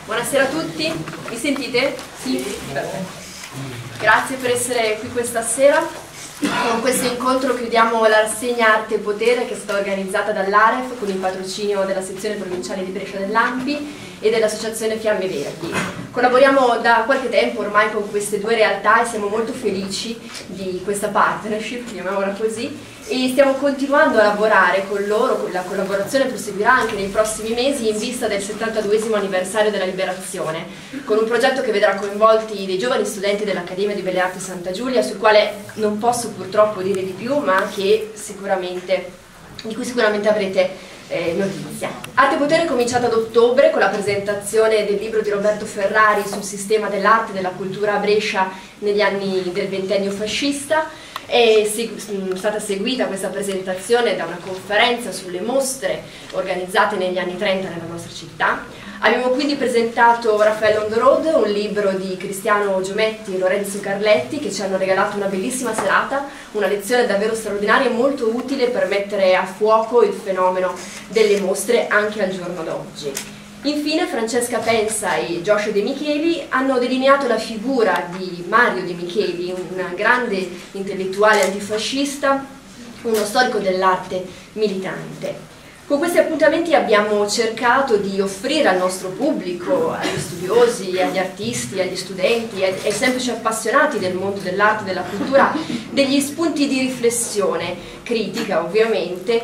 Buonasera a tutti, mi sentite? Sì? Grazie per essere qui questa sera. Con questo incontro chiudiamo la rassegna Arte e Potere che è stata organizzata dall'Aref con il patrocinio della sezione provinciale di Brescia dell'ANPI e dell'associazione Fiamme Verdi. Collaboriamo da qualche tempo ormai con queste due realtà e siamo molto felici di questa partnership, chiamiamola così, e stiamo continuando a lavorare con loro, la collaborazione proseguirà anche nei prossimi mesi in vista del 72esimo anniversario della Liberazione, con un progetto che vedrà coinvolti dei giovani studenti dell'Accademia di Belle Arti Santa Giulia, sul quale non posso purtroppo dire di più, ma che di cui sicuramente avrete notizia. Arte e Potere è cominciata ad ottobre con la presentazione del libro di Roberto Ferrari sul sistema dell'arte e della cultura a Brescia negli anni del ventennio fascista. È stata seguita questa presentazione da una conferenza sulle mostre organizzate negli anni 30 nella nostra città. Abbiamo quindi presentato Raffaello on the road, un libro di Cristiano Giometti e Lorenzo Carletti che ci hanno regalato una bellissima serata, una lezione davvero straordinaria e molto utile per mettere a fuoco il fenomeno delle mostre anche al giorno d'oggi. Infine Francesca Pensa e Gioscio De Micheli hanno delineato la figura di Mario De Micheli, un grande intellettuale antifascista, uno storico dell'arte militante. Con questi appuntamenti abbiamo cercato di offrire al nostro pubblico, agli studiosi, agli artisti, agli studenti, ai semplici appassionati del mondo dell'arte e della cultura, degli spunti di riflessione, critica ovviamente,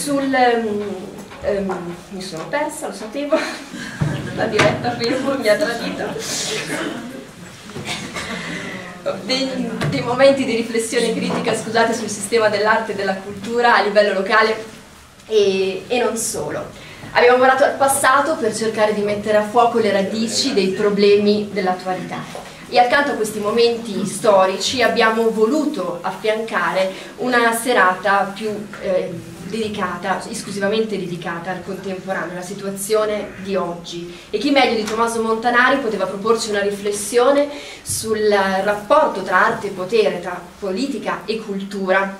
mi sono persa, lo sapevo, la diretta Facebook mi ha tradito. Dei momenti di riflessione critica, scusate, sul sistema dell'arte e della cultura a livello locale e non solo. Abbiamo lavorato al passato per cercare di mettere a fuoco le radici dei problemi dell'attualità. E accanto a questi momenti storici abbiamo voluto affiancare una serata più esclusivamente dedicata al contemporaneo, alla situazione di oggi. E chi meglio di Tommaso Montanari poteva proporci una riflessione sul rapporto tra arte e potere, tra politica e cultura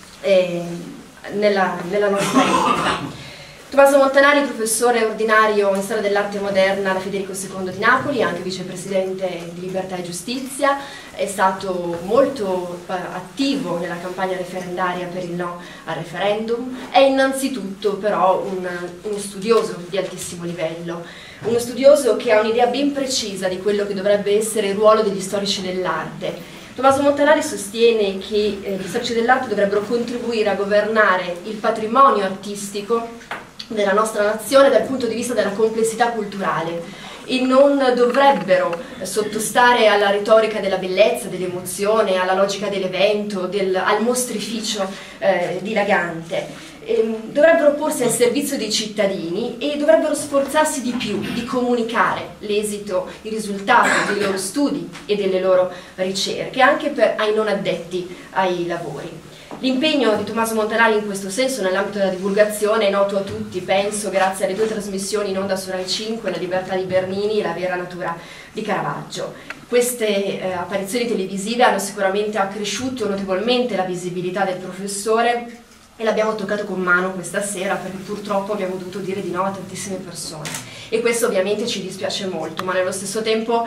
nella nostra epoca. Tommaso Montanari, professore ordinario in storia dell'arte moderna alla Federico II di Napoli, anche vicepresidente di Libertà e Giustizia, è stato molto attivo nella campagna referendaria per il no al referendum, è innanzitutto però uno studioso di altissimo livello, uno studioso che ha un'idea ben precisa di quello che dovrebbe essere il ruolo degli storici dell'arte. Tommaso Montanari sostiene che gli storici dell'arte dovrebbero contribuire a governare il patrimonio artistico della nostra nazione dal punto di vista della complessità culturale e non dovrebbero sottostare alla retorica della bellezza, dell'emozione, alla logica dell'evento, al mostrificio dilagante. Dovrebbero porsi al servizio dei cittadini e dovrebbero sforzarsi di più di comunicare l'esito, i risultati dei loro studi e delle loro ricerche anche ai non addetti ai lavori. L'impegno di Tommaso Montanari in questo senso nell'ambito della divulgazione è noto a tutti, penso, grazie alle due trasmissioni in onda su Rai 5, La libertà di Bernini e La vera natura di Caravaggio. Queste apparizioni televisive hanno sicuramente accresciuto notevolmente la visibilità del professore e l'abbiamo toccato con mano questa sera perché purtroppo abbiamo dovuto dire di no a tantissime persone e questo ovviamente ci dispiace molto, ma nello stesso tempo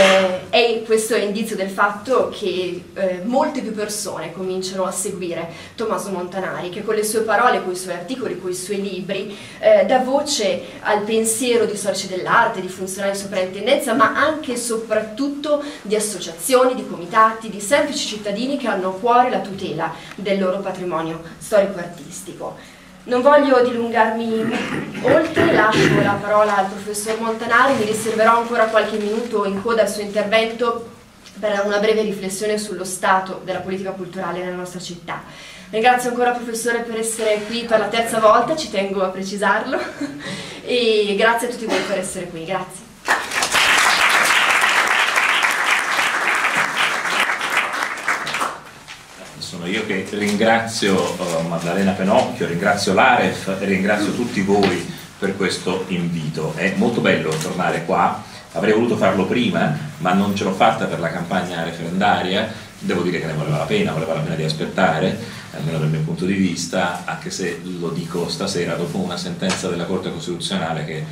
questo è indizio del fatto che molte più persone cominciano a seguire Tommaso Montanari, che con le sue parole, con i suoi articoli, con i suoi libri dà voce al pensiero di storici dell'arte, di funzionari di soprintendenza, ma anche e soprattutto di associazioni, di comitati, di semplici cittadini che hanno a cuore la tutela del loro patrimonio storico-artistico. Non voglio dilungarmi oltre, lascio la parola al professor Montanari, mi riserverò ancora qualche minuto in coda al suo intervento per una breve riflessione sullo stato della politica culturale nella nostra città. Ringrazio ancora professore per essere qui per la terza volta, ci tengo a precisarlo, e grazie a tutti voi per essere qui, grazie. Sono io che ringrazio Maddalena Penocchio, ringrazio l'Aref e ringrazio tutti voi per questo invito. È molto bello tornare qua, avrei voluto farlo prima, ma non ce l'ho fatta per la campagna referendaria. Devo dire che ne valeva la pena di aspettare, almeno dal mio punto di vista, anche se lo dico stasera dopo una sentenza della Corte Costituzionale che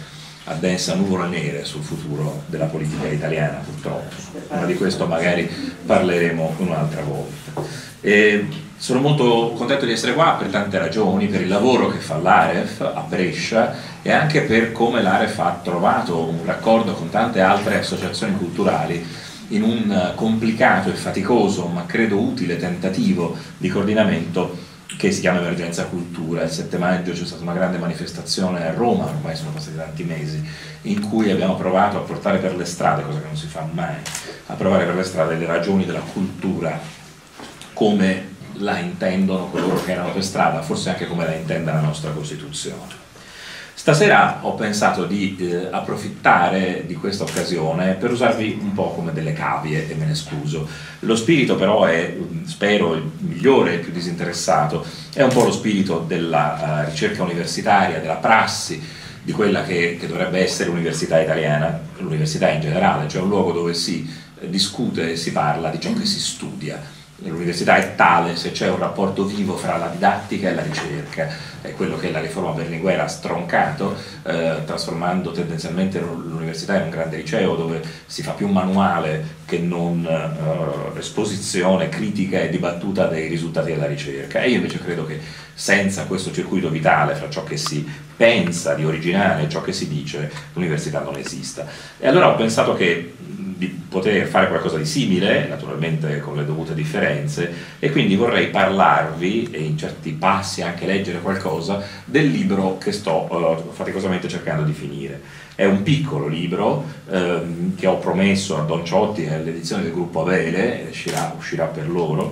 addensa nuvole nere sul futuro della politica italiana, purtroppo, ma di questo magari parleremo un'altra volta. Sono molto contento di essere qua per tante ragioni, per il lavoro che fa l'Aref a Brescia e anche per come l'Aref ha trovato un raccordo con tante altre associazioni culturali in un complicato e faticoso, ma credo utile tentativo di coordinamento che si chiama Emergenza Cultura. Il 7 maggio c'è stata una grande manifestazione a Roma, ormai sono passati tanti mesi, in cui abbiamo provato a portare per le strade, cosa che non si fa mai, a provare per le strade le ragioni della cultura come la intendono coloro che erano per strada, forse anche come la intende la nostra Costituzione. Stasera ho pensato di approfittare di questa occasione per usarvi un po' come delle cavie e me ne scuso. Lo spirito però è, spero, il migliore e il più disinteressato, è un po' lo spirito della ricerca universitaria, della prassi, di quella che dovrebbe essere l'università italiana, l'università in generale, cioè un luogo dove si discute e si parla di ciò che si studia. L'università è tale se c'è un rapporto vivo fra la didattica e la ricerca, è quello che la riforma Berlinguer ha stroncato, trasformando tendenzialmente l'università in un grande liceo dove si fa più manuale che non esposizione critica e dibattuta dei risultati della ricerca. E io invece credo che senza questo circuito vitale fra ciò che si pensa di originale e ciò che si dice, l'università non esista. E allora ho pensato che di poter fare qualcosa di simile, naturalmente con le dovute differenze, e quindi vorrei parlarvi, e in certi passi anche leggere qualcosa, del libro che sto faticosamente cercando di finire. È un piccolo libro che ho promesso a Don Ciotti all'edizione del gruppo Avele, uscirà per loro.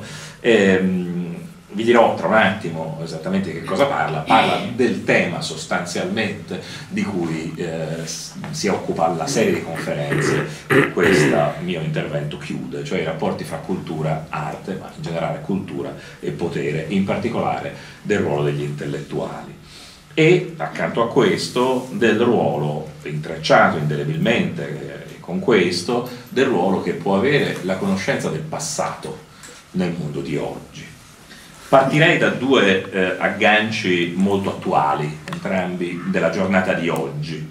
Vi dirò tra un attimo esattamente che cosa parla del tema sostanzialmente di cui si occupa la serie di conferenze che questo mio intervento chiude, cioè i rapporti fra cultura, arte, ma in generale cultura e potere, in particolare del ruolo degli intellettuali. E accanto a questo del ruolo intrecciato indelebilmente con questo, del ruolo che può avere la conoscenza del passato nel mondo di oggi. Partirei da due agganci molto attuali, entrambi della giornata di oggi.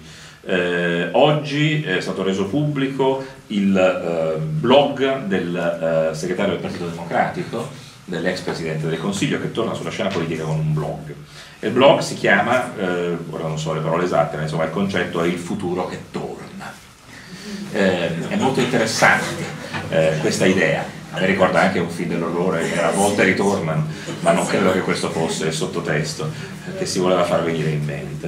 Oggi è stato reso pubblico il blog del segretario del Partito Democratico, dell'ex Presidente del Consiglio, che torna sulla scena politica con un blog. Il blog si chiama, ora non so le parole esatte, ma insomma il concetto è il futuro che torna. È molto interessante questa idea. Mi ricorda anche un film dell'orrore che a volte ritornano, ma non credo che questo fosse il sottotesto che si voleva far venire in mente.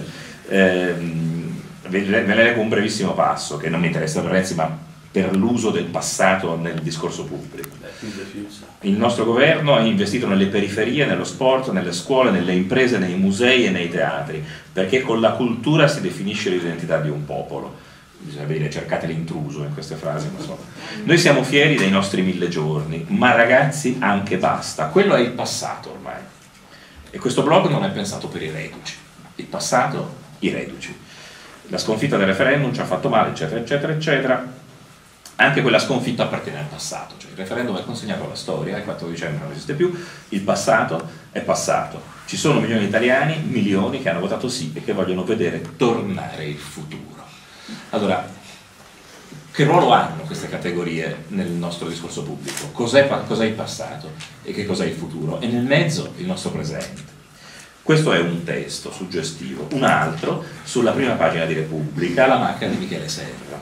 Ve ne leggo un brevissimo passo che non mi interessa per Renzi, ma per l'uso del passato nel discorso pubblico. Il nostro governo ha investito nelle periferie, nello sport, nelle scuole, nelle imprese, nei musei e nei teatri, perché con la cultura si definisce l'identità di un popolo. Bisogna dire, cercate l'intruso in queste frasi, ma insomma. Noi siamo fieri dei nostri 1000 giorni, ma ragazzi anche basta, quello è il passato ormai. E questo blog non è pensato per i reduci, il passato, i reduci. La sconfitta del referendum ci ha fatto male, eccetera, eccetera, eccetera. Anche quella sconfitta appartiene al passato, cioè il referendum è consegnato alla storia, il 4 dicembre non esiste più, il passato è passato. Ci sono milioni di italiani, milioni che hanno votato sì e che vogliono vedere tornare il futuro. Allora, che ruolo hanno queste categorie nel nostro discorso pubblico? Cos'è il passato e che cos'è il futuro? E nel mezzo il nostro presente. Questo è un testo suggestivo. Un altro, sulla prima pagina di Repubblica, la macchina di Michele Serra.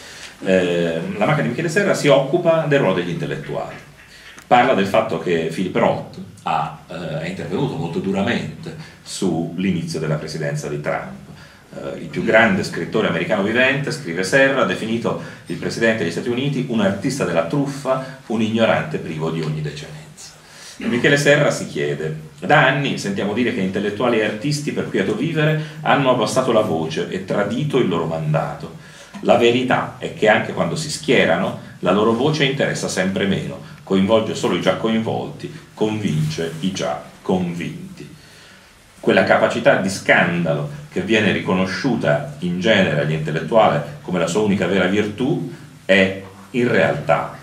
La macchina di Michele Serra si occupa del ruolo degli intellettuali. Parla del fatto che Philip Roth è intervenuto molto duramente sull'inizio della presidenza di Trump. Il più grande scrittore americano vivente, scrive Serra, ha definito il Presidente degli Stati Uniti un artista della truffa, un ignorante privo di ogni decenza. Michele Serra si chiede: da anni sentiamo dire che intellettuali e artisti per quieto vivere hanno abbassato la voce e tradito il loro mandato. La verità è che anche quando si schierano, la loro voce interessa sempre meno, coinvolge solo i già coinvolti, convince i già convinti. Quella capacità di scandalo che viene riconosciuta in genere agli intellettuali come la sua unica vera virtù è in realtà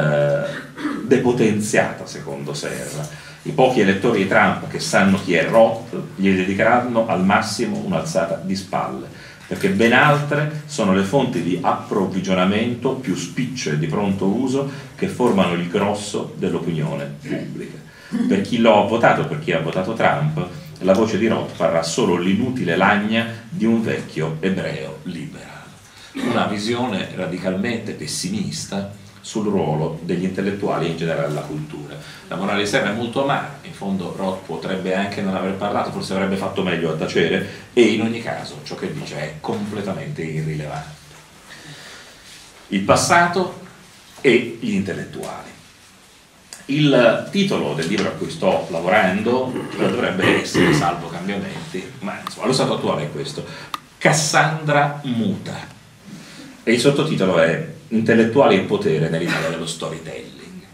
depotenziata, secondo Serra. I pochi elettori di Trump che sanno chi è Roth gli dedicheranno al massimo un'alzata di spalle, perché ben altre sono le fonti di approvvigionamento più spicce di pronto uso che formano il grosso dell'opinione pubblica. Per chi lo ha votato, per chi ha votato Trump, la voce di Roth parrà solo l'inutile lagna di un vecchio ebreo liberal. Una visione radicalmente pessimista sul ruolo degli intellettuali e in generale della cultura. La morale esterna è molto amara, in fondo Roth potrebbe anche non aver parlato, forse avrebbe fatto meglio a tacere, e in ogni caso ciò che dice è completamente irrilevante. Il passato e gli intellettuali. Il titolo del libro a cui sto lavorando dovrebbe essere, salvo cambiamenti, ma insomma lo stato attuale è questo: Cassandra muta, e il sottotitolo è Intellettuali e potere nell'Italia dello storytelling.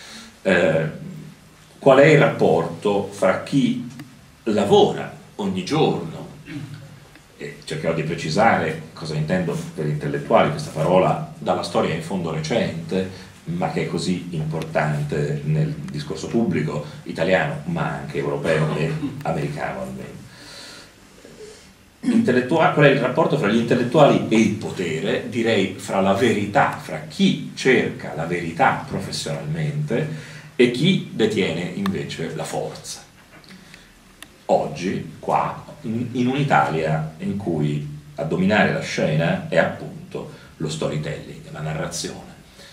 Qual è il rapporto fra chi lavora ogni giorno, e cercherò di precisare cosa intendo per intellettuali, questa parola dalla storia in fondo recente, ma che è così importante nel discorso pubblico italiano, ma anche europeo e americano almeno. Qual è il rapporto fra gli intellettuali e il potere? Direi fra la verità, fra chi cerca la verità professionalmente e chi detiene invece la forza. Oggi, qua, in un'Italia in cui a dominare la scena è appunto lo storytelling, la narrazione,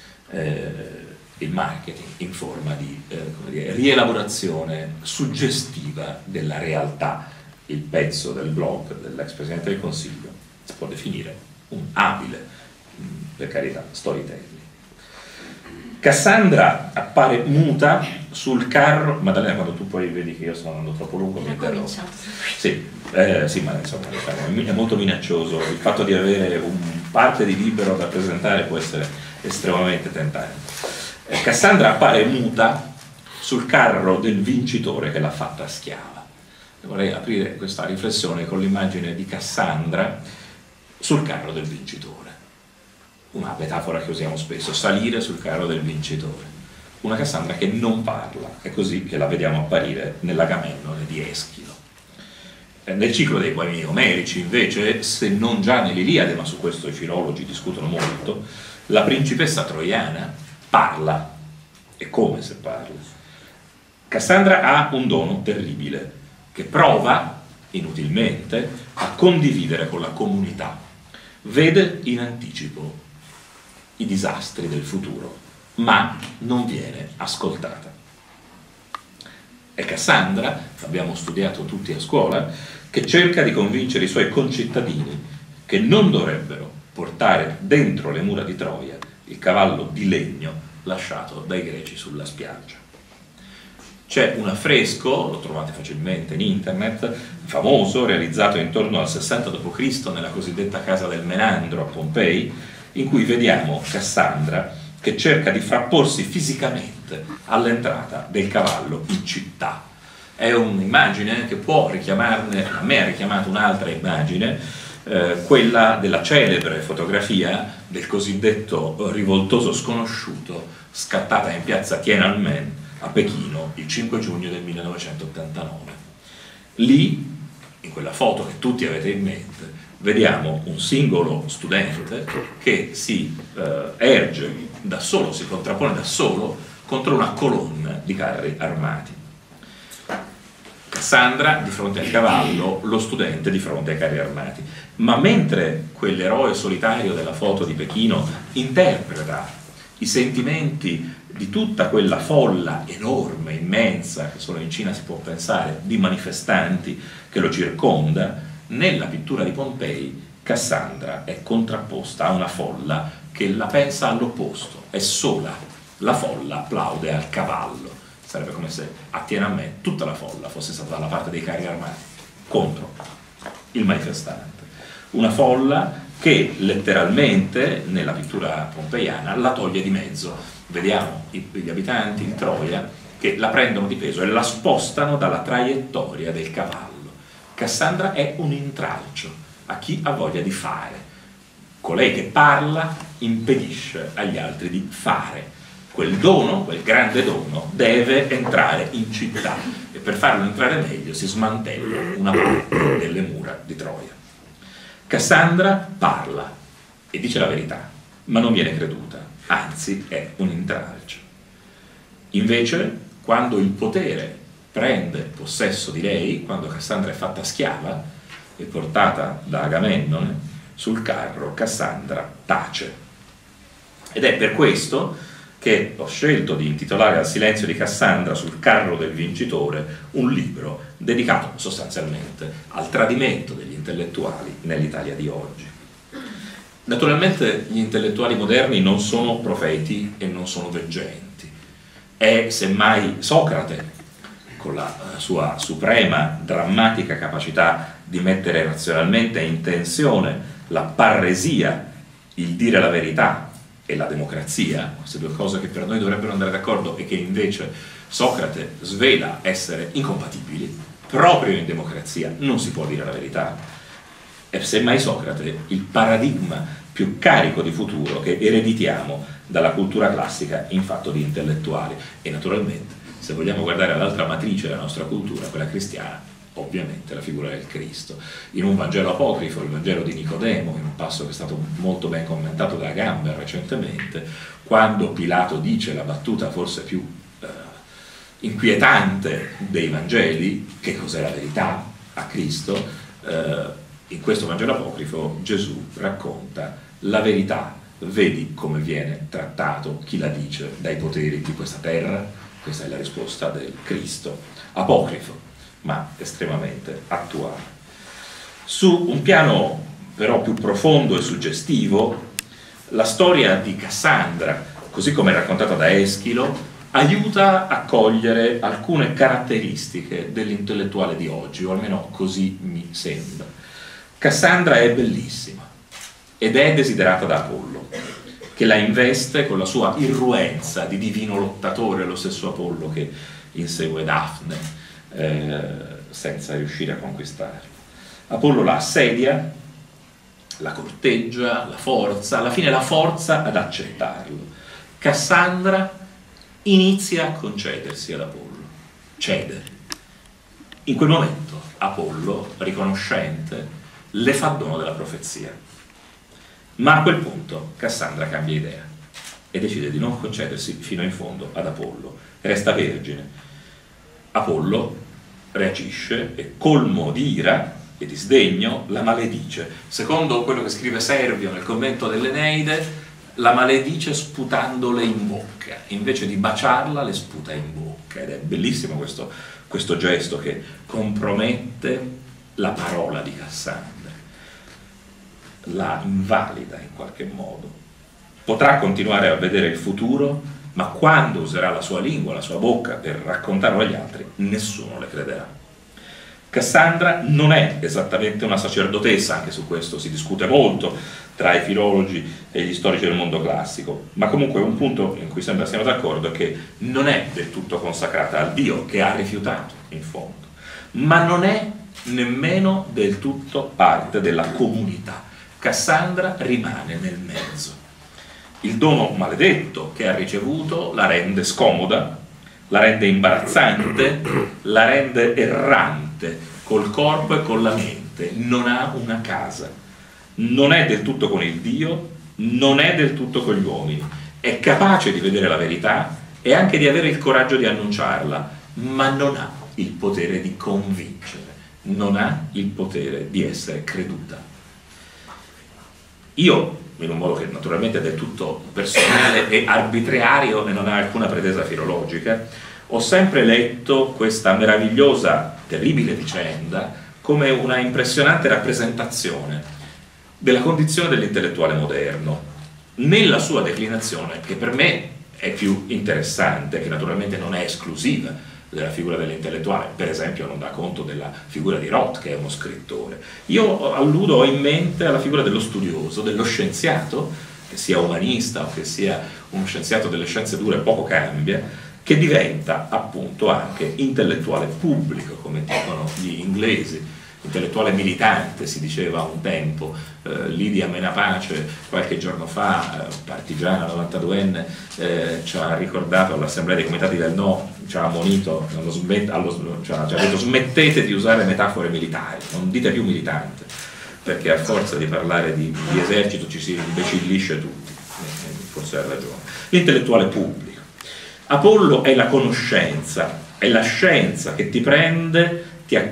il marketing in forma di come dire, rielaborazione suggestiva della realtà. Il pezzo del blog dell'ex Presidente del Consiglio si può definire un abile, per carità, storytelling. Cassandra appare muta sul carro. Maddalena, quando tu poi vedi che io sto andando troppo lungo mi interrompi. Sì, ma insomma è molto minaccioso. Il fatto di avere parte di libero da presentare può essere estremamente tentante. Cassandra appare muta sul carro del vincitore che l'ha fatta schiava. Vorrei aprire questa riflessione con l'immagine di Cassandra sul carro del vincitore. Una metafora che usiamo spesso, salire sul carro del vincitore. Una Cassandra che non parla, è così che la vediamo apparire nell'Agamennone di Eschilo. Nel ciclo dei poemi omerici, invece, se non già nell'Iliade, ma su questo i filologi discutono molto, la principessa troiana parla, e come se parla. Cassandra ha un dono terribile, che prova, inutilmente, a condividere con la comunità. Vede in anticipo i disastri del futuro, ma non viene ascoltata. È Cassandra, l'abbiamo studiato tutti a scuola, che cerca di convincere i suoi concittadini che non dovrebbero portare dentro le mura di Troia il cavallo di legno lasciato dai greci sulla spiaggia. C'è un affresco, lo trovate facilmente in internet, famoso, realizzato intorno al 60 d.C. nella cosiddetta Casa del Menandro a Pompei, in cui vediamo Cassandra che cerca di frapporsi fisicamente all'entrata del cavallo in città. È un'immagine che può richiamarne, a me ha richiamato un'altra immagine, quella della celebre fotografia del cosiddetto rivoltoso sconosciuto scattata in piazza Tiananmen a Pechino il 5 giugno del 1989. Lì, in quella foto che tutti avete in mente, vediamo un singolo studente che si erge da solo, si contrappone da solo contro una colonna di carri armati. Cassandra di fronte al cavallo, lo studente di fronte ai carri armati. Ma mentre quell'eroe solitario della foto di Pechino interpreta i sentimenti di tutta quella folla enorme, immensa, che solo in Cina si può pensare, di manifestanti che lo circonda, nella pittura di Pompei Cassandra è contrapposta a una folla che la pensa all'opposto, è sola, la folla applaude al cavallo. Sarebbe come se a Tiananmen tutta la folla fosse stata dalla parte dei carri armati contro il manifestante. Una folla che letteralmente nella pittura pompeiana la toglie di mezzo. Vediamo gli abitanti di Troia che la prendono di peso e la spostano dalla traiettoria del cavallo. Cassandra è un intralcio a chi ha voglia di fare. Colei che parla impedisce agli altri di fare. Quel dono, quel grande dono, deve entrare in città e per farlo entrare meglio si smantella una parte delle mura di Troia. Cassandra parla e dice la verità, ma non viene creduta, anzi è un intralcio. Invece, quando il potere prende possesso di lei, quando Cassandra è fatta schiava e portata da Agamennone sul carro, Cassandra tace. Ed è per questo che ho scelto di intitolare Al silenzio di Cassandra sul carro del vincitore un libro dedicato sostanzialmente al tradimento degli intellettuali nell'Italia di oggi. Naturalmente gli intellettuali moderni non sono profeti e non sono veggenti. È semmai Socrate, con la sua suprema drammatica capacità di mettere razionalmente in tensione la parresia, il dire la verità e la democrazia, queste due cose che per noi dovrebbero andare d'accordo e che invece Socrate svela essere incompatibili. Proprio in democrazia non si può dire la verità. È semmai Socrate il paradigma più carico di futuro che ereditiamo dalla cultura classica in fatto di intellettuali. E naturalmente, se vogliamo guardare all'altra matrice della nostra cultura, quella cristiana, ovviamente la figura del Cristo. In un Vangelo apocrifo, il Vangelo di Nicodemo, in un passo che è stato molto ben commentato da Gamber recentemente, quando Pilato dice la battuta forse più inquietante dei Vangeli, che cos'è la verità a Cristo, in questo Vangelo apocrifo Gesù racconta la verità, vedi come viene trattato chi la dice dai poteri di questa terra. Questa è la risposta del Cristo, apocrifo ma estremamente attuale. Su un piano però più profondo e suggestivo, la storia di Cassandra, così come raccontata da Eschilo, aiuta a cogliere alcune caratteristiche dell'intellettuale di oggi, o almeno così mi sembra. Cassandra è bellissima ed è desiderata da Apollo, che la investe con la sua irruenza di divino lottatore, lo stesso Apollo che insegue Dafne senza riuscire a conquistarla. Apollo la assedia, la corteggia, la forza, alla fine la forza ad accettarlo. Cassandra inizia a concedersi ad Apollo, cede. In quel momento Apollo, riconoscente, le fa dono della profezia. Ma a quel punto Cassandra cambia idea e decide di non concedersi fino in fondo ad Apollo. Resta vergine. Apollo reagisce e, colmo di ira e di sdegno, la maledice. Secondo quello che scrive Servio nel commento dell'Eneide, la maledice sputandole in bocca. Invece di baciarla, le sputa in bocca. Ed è bellissimo questo gesto che compromette la parola di Cassandra, la invalida in qualche modo. Potrà continuare a vedere il futuro, ma quando userà la sua lingua, la sua bocca per raccontarlo agli altri, nessuno le crederà. Cassandra non è esattamente una sacerdotessa, anche su questo si discute molto tra i filologi e gli storici del mondo classico, ma comunque un punto in cui sembra siamo d'accordo è che non è del tutto consacrata al Dio che ha rifiutato in fondo, ma non è nemmeno del tutto parte della comunità. Cassandra rimane nel mezzo. Il dono maledetto che ha ricevuto la rende scomoda, la rende imbarazzante, la rende errante col corpo e con la mente. Non ha una casa, non è del tutto con il Dio, non è del tutto con gli uomini. È capace di vedere la verità e anche di avere il coraggio di annunciarla, ma non ha il potere di convincere, non ha il potere di essere creduta. Io, in un modo che naturalmente è del tutto personale e arbitrario e non ha alcuna pretesa filologica, ho sempre letto questa meravigliosa, terribile vicenda come una impressionante rappresentazione della condizione dell'intellettuale moderno, nella sua declinazione, che per me è più interessante, che naturalmente non è esclusiva della figura dell'intellettuale. Per esempio non dà conto della figura di Roth, che è uno scrittore. Io alludo, ho in mente alla figura dello studioso, dello scienziato, che sia umanista o che sia uno scienziato delle scienze dure, poco cambia, che diventa appunto anche intellettuale pubblico, come dicono gli inglesi. Intellettuale militante, si diceva un tempo. Lidia Menapace qualche giorno fa, partigiana 92enne, ci ha ricordato all'Assemblea dei Comitati del No, ci ha ammonito, ci ha detto smettete di usare metafore militari, non dite più militante. perché a forza di parlare di esercito ci si imbecillisce tutti, forse ha ragione. L'intellettuale pubblico. Apollo è la conoscenza, è la scienza che ti prende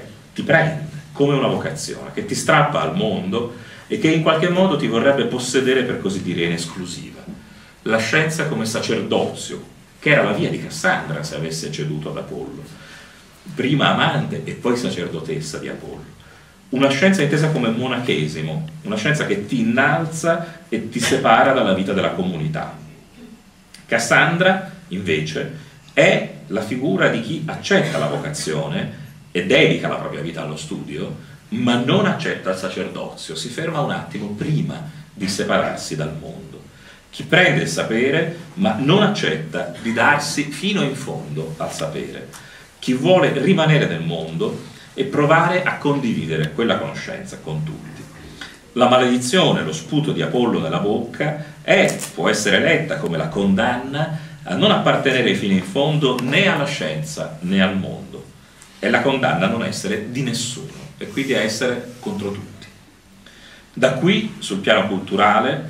come una vocazione, che ti strappa al mondo e che in qualche modo ti vorrebbe possedere, per così dire, in esclusiva. La scienza come sacerdozio, che era la via di Cassandra se avesse ceduto ad Apollo, prima amante e poi sacerdotessa di Apollo. Una scienza intesa come monachesimo, una scienza che ti innalza e ti separa dalla vita della comunità. Cassandra, invece, è la figura di chi accetta la vocazione e dedica la propria vita allo studio, ma non accetta il sacerdozio, si ferma un attimo prima di separarsi dal mondo. Chi prende il sapere, ma non accetta di darsi fino in fondo al sapere. Chi vuole rimanere nel mondo e provare a condividere quella conoscenza con tutti. La maledizione, lo sputo di Apollo nella bocca, può essere letta come la condanna a non appartenere fino in fondo né alla scienza né al mondo. È la condanna a non essere di nessuno e quindi a essere contro tutti. Da qui, sul piano culturale,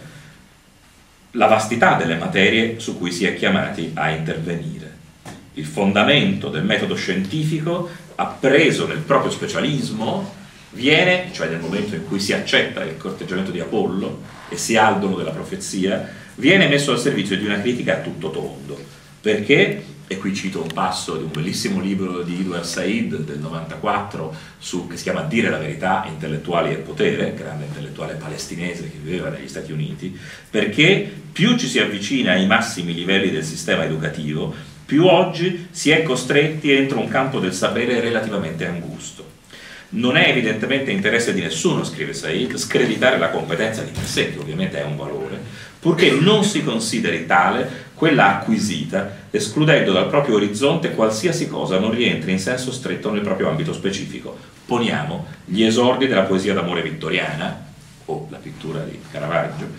la vastità delle materie su cui si è chiamati a intervenire. Il fondamento del metodo scientifico, appreso nel proprio specialismo, viene, cioè nel momento in cui si accetta il corteggiamento di Apollo e si ha il dono della profezia, viene messo al servizio di una critica a tutto tondo. Perché, e qui cito un passo di un bellissimo libro di Edward Said del 94 che si chiama Dire la verità, intellettuali e potere, grande intellettuale palestinese che viveva negli Stati Uniti, perché più ci si avvicina ai massimi livelli del sistema educativo, più oggi si è costretti entro un campo del sapere relativamente angusto. Non è evidentemente interesse di nessuno, scrive Said, screditare la competenza di per sé, che ovviamente è un valore, purché non si consideri tale quella acquisita, escludendo dal proprio orizzonte qualsiasi cosa non rientri in senso stretto nel proprio ambito specifico. Poniamo gli esordi della poesia d'amore vittoriana, o la pittura di Caravaggio,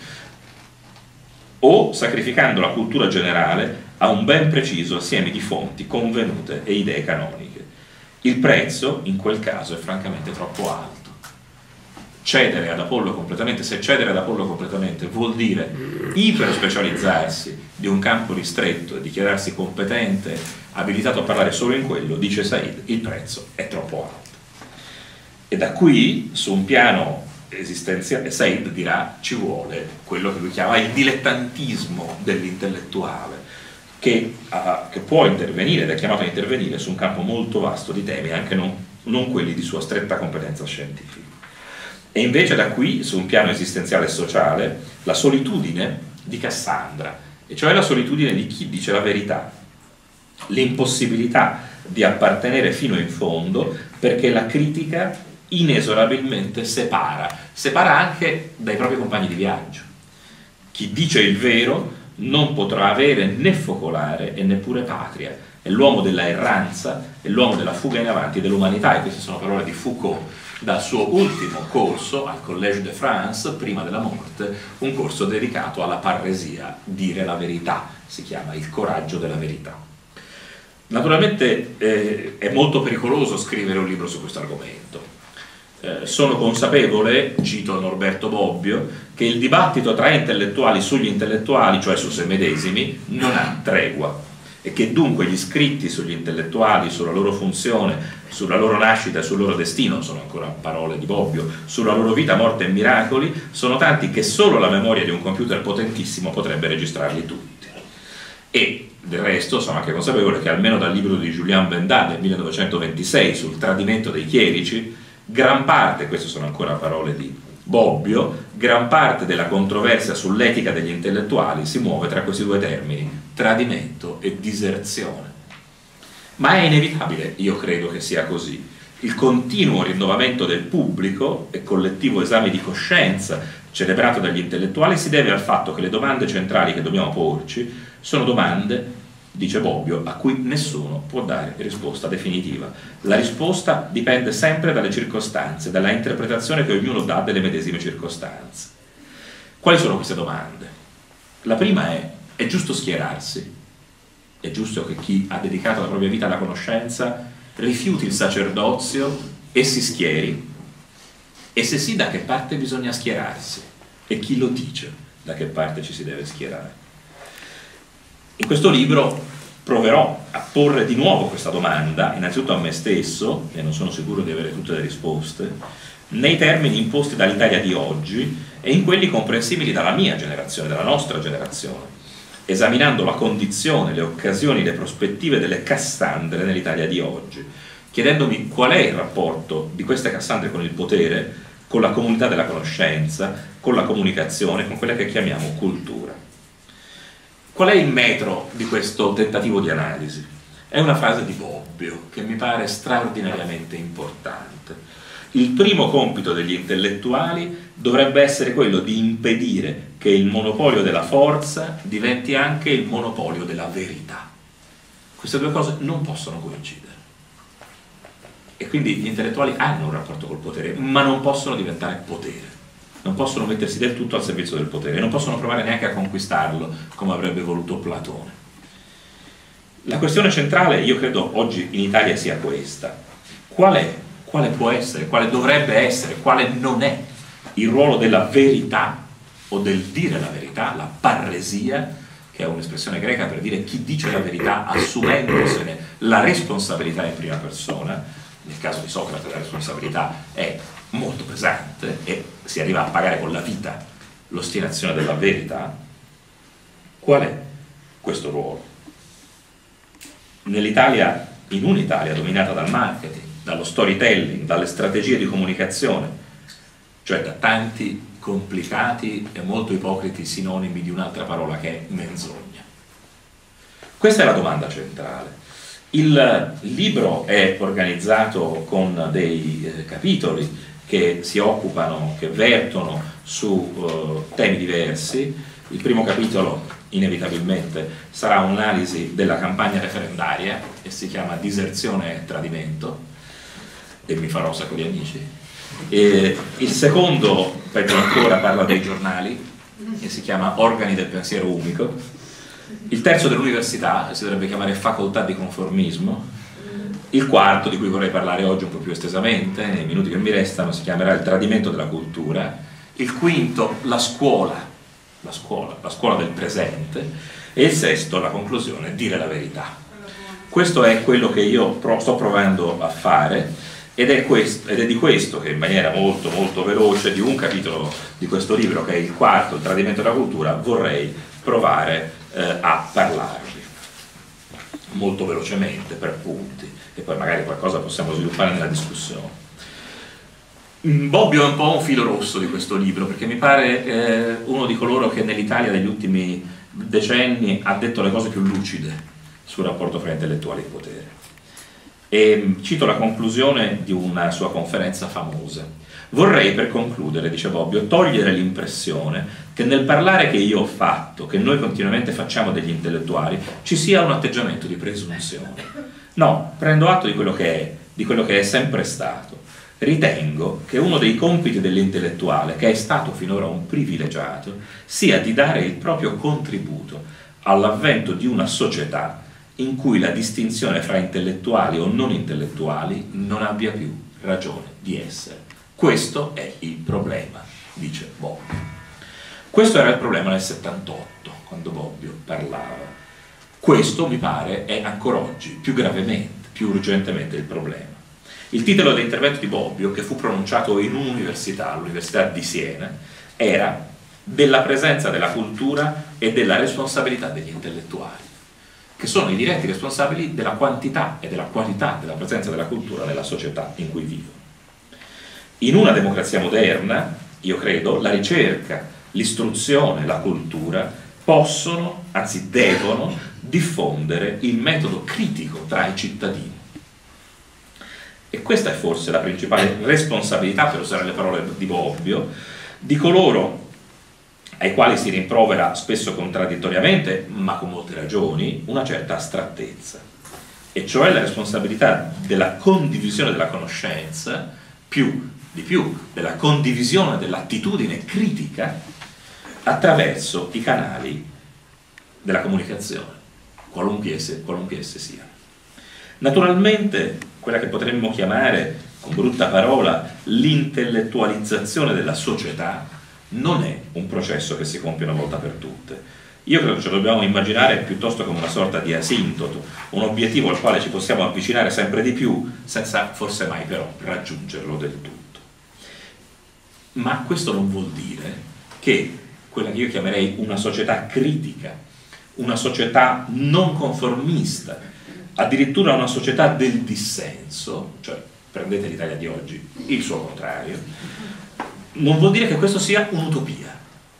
o sacrificando la cultura generale a un ben preciso assieme di fonti convenute e idee canoniche. Il prezzo, in quel caso, è francamente troppo alto. Cedere ad Apollo completamente, se cedere ad Apollo completamente vuol dire iperspecializzarsi di un campo ristretto e dichiararsi competente, abilitato a parlare solo in quello, dice Said, il prezzo è troppo alto. E da qui, su un piano esistenziale, Said dirà, ci vuole quello che lui chiama il dilettantismo dell'intellettuale, che può intervenire ed è chiamato a intervenire su un campo molto vasto di temi, anche non quelli di sua stretta competenza scientifica. E invece da qui, su un piano esistenziale e sociale, la solitudine di Cassandra, e cioè la solitudine di chi dice la verità, l'impossibilità di appartenere fino in fondo, perché la critica inesorabilmente separa anche dai propri compagni di viaggio. Chi dice il vero non potrà avere né focolare e neppure patria, è l'uomo della erranza, è l'uomo della fuga in avanti dell'umanità, e queste sono parole di Foucault dal suo ultimo corso al Collège de France, prima della morte, un corso dedicato alla parresia, dire la verità, si chiama Il coraggio della verità. Naturalmente è molto pericoloso scrivere un libro su questo argomento. Sono consapevole, cito Norberto Bobbio, che il dibattito tra intellettuali sugli intellettuali, cioè su se medesimi, non ha tregua, e che dunque gli scritti sugli intellettuali, sulla loro funzione, sulla loro nascita e sul loro destino, sono ancora parole di Bobbio, sulla loro vita, morte e miracoli, sono tanti che solo la memoria di un computer potentissimo potrebbe registrarli tutti. E del resto sono anche consapevole che almeno dal libro di Julien Benda del 1926 sul tradimento dei chierici, gran parte, queste sono ancora parole di Bobbio, gran parte della controversia sull'etica degli intellettuali si muove tra questi due termini, tradimento e diserzione. Ma è inevitabile, io credo che sia così. Il continuo rinnovamento del pubblico e collettivo esame di coscienza celebrato dagli intellettuali si deve al fatto che le domande centrali che dobbiamo porci sono domande, dice Bobbio, a cui nessuno può dare risposta definitiva. La risposta dipende sempre dalle circostanze, dalla interpretazione che ognuno dà delle medesime circostanze. Quali sono queste domande? La prima è giusto schierarsi? È giusto che chi ha dedicato la propria vita alla conoscenza rifiuti il sacerdozio e si schieri? E se sì, da che parte bisogna schierarsi? E chi lo dice da che parte ci si deve schierare? In questo libro proverò a porre di nuovo questa domanda, innanzitutto a me stesso, e non sono sicuro di avere tutte le risposte, nei termini imposti dall'Italia di oggi e in quelli comprensibili dalla mia generazione, dalla nostra generazione, esaminando la condizione, le occasioni, le prospettive delle Cassandre nell'Italia di oggi, chiedendomi qual è il rapporto di queste Cassandre con il potere, con la comunità della conoscenza, con la comunicazione, con quella che chiamiamo cultura. Qual è il metro di questo tentativo di analisi? È una frase di Bobbio che mi pare straordinariamente importante. Il primo compito degli intellettuali dovrebbe essere quello di impedire che il monopolio della forza diventi anche il monopolio della verità. Queste due cose non possono coincidere. E quindi gli intellettuali hanno un rapporto col potere, ma non possono diventare potere. Non possono mettersi del tutto al servizio del potere, non possono provare neanche a conquistarlo come avrebbe voluto Platone. La questione centrale, io credo, oggi in Italia sia questa. Quale può essere, quale dovrebbe essere, quale non è il ruolo della verità o del dire la verità, la parresia, che è un'espressione greca per dire chi dice la verità assumendosene la responsabilità in prima persona. Nel caso di Socrate la responsabilità è molto pesante e si arriva a pagare con la vita l'ostinazione della verità. Qual è questo ruolo? Nell'Italia, in un'Italia dominata dal marketing, dallo storytelling, dalle strategie di comunicazione, cioè da tanti complicati e molto ipocriti sinonimi di un'altra parola che è menzogna. Questa è la domanda centrale. Il libro è organizzato con dei capitoli che si occupano, che vertono su temi diversi. Il primo capitolo, inevitabilmente, sarà un'analisi della campagna referendaria e si chiama Diserzione e tradimento, e mi farò un sacco di amici. E il secondo, peggio ancora, parla dei giornali e si chiama Organi del pensiero unico. Il terzo dell'università, si dovrebbe chiamare Facoltà di conformismo. Il quarto, di cui vorrei parlare oggi un po' più estesamente, nei minuti che mi restano, si chiamerà Il tradimento della cultura. Il quinto, la scuola del presente. E il sesto, la conclusione, dire la verità. Questo è quello che io sto provando a fare. Ed è di questo che in maniera molto molto veloce, di un capitolo di questo libro, che è il quarto, Il tradimento della cultura, vorrei provare a parlarvi molto velocemente, per punti, e poi magari qualcosa possiamo sviluppare nella discussione. Bobbio è un po' un filo rosso di questo libro, perché mi pare uno di coloro che nell'Italia degli ultimi decenni ha detto le cose più lucide sul rapporto fra intellettuali e potere. E cito la conclusione di una sua conferenza famosa. Vorrei, per concludere, dice Bobbio, togliere l'impressione che nel parlare che io ho fatto, che noi continuamente facciamo degli intellettuali, ci sia un atteggiamento di presunzione. No, prendo atto di quello che è sempre stato. Ritengo che uno dei compiti dell'intellettuale, che è stato finora un privilegiato, sia di dare il proprio contributo all'avvento di una società in cui la distinzione fra intellettuali o non intellettuali non abbia più ragione di essere. Questo è il problema, dice Bobbio. Questo era il problema nel 78, quando Bobbio parlava. Questo, mi pare, è ancora oggi, più gravemente, più urgentemente il problema. Il titolo dell'intervento di Bobbio, che fu pronunciato in un'università, l'Università di Siena, era della presenza della cultura e della responsabilità degli intellettuali, che sono i diretti responsabili della quantità e della qualità della presenza della cultura nella società in cui vivono. In una democrazia moderna, io credo, la ricerca, l'istruzione, la cultura possono, anzi devono, diffondere il metodo critico tra i cittadini. E questa è forse la principale responsabilità, per usare le parole di Bobbio, di coloro ai quali si rimprovera spesso contraddittoriamente, ma con molte ragioni, una certa astrattezza, e cioè la responsabilità della condivisione della conoscenza, di più della condivisione dell'attitudine critica attraverso i canali della comunicazione, qualunque esse siano. Naturalmente, quella che potremmo chiamare con brutta parola, l'intellettualizzazione della società non è un processo che si compie una volta per tutte. Io credo che ce lo dobbiamo immaginare piuttosto come una sorta di asintoto, un obiettivo al quale ci possiamo avvicinare sempre di più, senza forse mai però raggiungerlo del tutto. Ma questo non vuol dire che quella che io chiamerei una società critica, una società non conformista, addirittura una società del dissenso, cioè prendete l'Italia di oggi, il suo contrario, non vuol dire che questo sia un'utopia,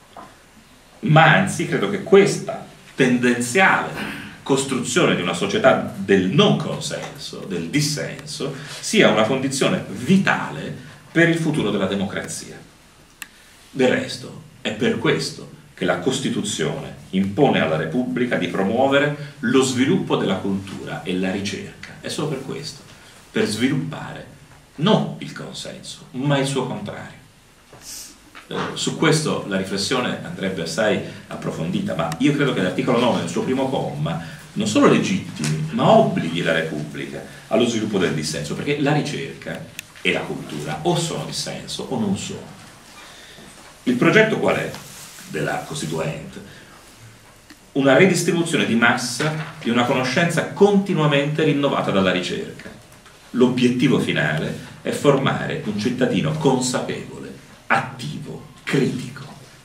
ma anzi credo che questa tendenziale costruzione di una società del non consenso, del dissenso, sia una condizione vitale per il futuro della democrazia. Del resto è per questo che la Costituzione impone alla Repubblica di promuovere lo sviluppo della cultura e la ricerca. È solo per questo, per sviluppare non il consenso, ma il suo contrario. Su questo la riflessione andrebbe assai approfondita, ma io credo che l'articolo 9 nel suo primo comma non solo legittimi, ma obblighi la Repubblica allo sviluppo del dissenso, perché la ricerca e la cultura o sono dissenso o non sono. Il progetto qual è della Costituente? Una redistribuzione di massa di una conoscenza continuamente rinnovata dalla ricerca. L'obiettivo finale è formare un cittadino consapevole, attivo, critico.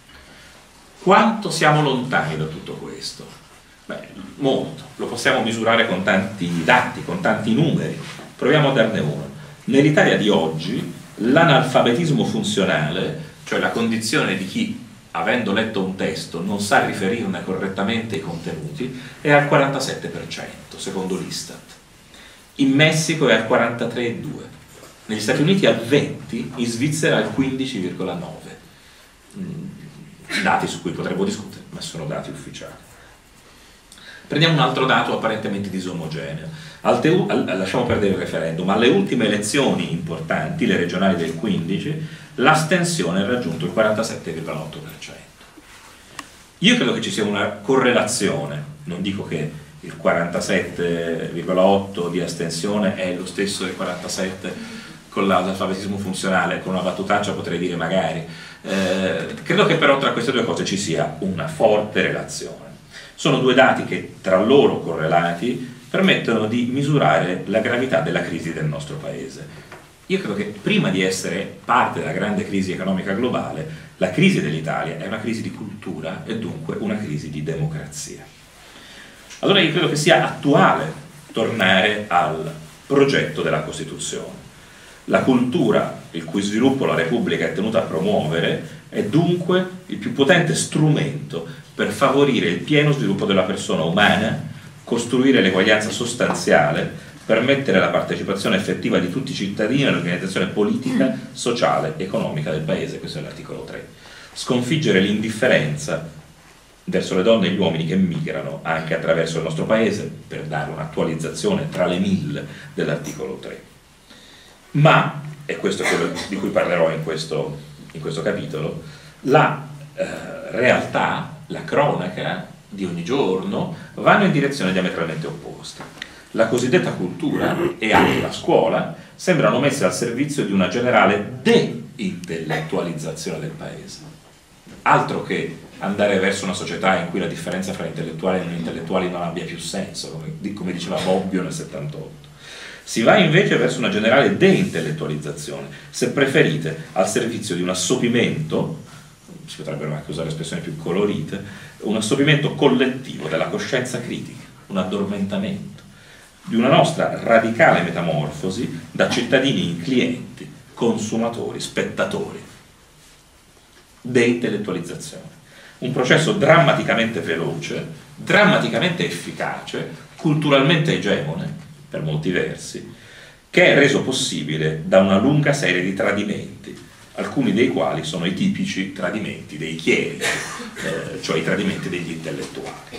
Quanto siamo lontani da tutto questo? Beh, molto. Lo possiamo misurare con tanti dati, con tanti numeri. Proviamo a darne uno. Nell'Italia di oggi l'analfabetismo funzionale, cioè la condizione di chi, avendo letto un testo, non sa riferirne correttamente i contenuti, è al 47%, secondo l'Istat. In Messico è al 43,2%. Negli Stati Uniti al 20%, in Svizzera al 15,9%. Dati su cui potremmo discutere, ma sono dati ufficiali. Prendiamo un altro dato apparentemente disomogeneo. Lasciamo perdere il referendum, alle ultime elezioni importanti, le regionali del 15, l'astensione ha raggiunto il 47,8%. Io credo che ci sia una correlazione, non dico che il 47,8% di astensione è lo stesso del 47% con l'alfabetismo funzionale, con una battutaccia potrei dire magari. Credo che però tra queste due cose ci sia una forte relazione. Sono due dati che tra loro correlati permettono di misurare la gravità della crisi del nostro paese. Io credo che prima di essere parte della grande crisi economica globale, la crisi dell'Italia è una crisi di cultura e dunque una crisi di democrazia. Allora io credo che sia attuale tornare al progetto della Costituzione. La cultura, il cui sviluppo la Repubblica è tenuta a promuovere, è dunque il più potente strumento per favorire il pieno sviluppo della persona umana, costruire l'eguaglianza sostanziale, permettere la partecipazione effettiva di tutti i cittadini all'organizzazione politica, sociale, economica del Paese, questo è l'articolo 3. Sconfiggere l'indifferenza verso le donne e gli uomini che migrano anche attraverso il nostro Paese, per dare un'attualizzazione tra le 1000 dell'articolo 3. Ma, e questo è quello di cui parlerò in questo capitolo, la realtà, la cronaca di ogni giorno vanno in direzione diametralmente opposta. La cosiddetta cultura e anche la scuola sembrano messe al servizio di una generale deintellettualizzazione del Paese. Altro che andare verso una società in cui la differenza fra intellettuali e non intellettuali non abbia più senso, come diceva Bobbio nel 78. Si va invece verso una generale deintellettualizzazione, se preferite, al servizio di un assopimento, si potrebbero anche usare espressioni più colorite, un assopimento collettivo della coscienza critica, un addormentamento, di una nostra radicale metamorfosi da cittadini in clienti, consumatori, spettatori. Deintellettualizzazione. Un processo drammaticamente veloce, drammaticamente efficace, culturalmente egemone, per molti versi, che è reso possibile da una lunga serie di tradimenti, alcuni dei quali sono i tipici tradimenti dei chierici, cioè i tradimenti degli intellettuali.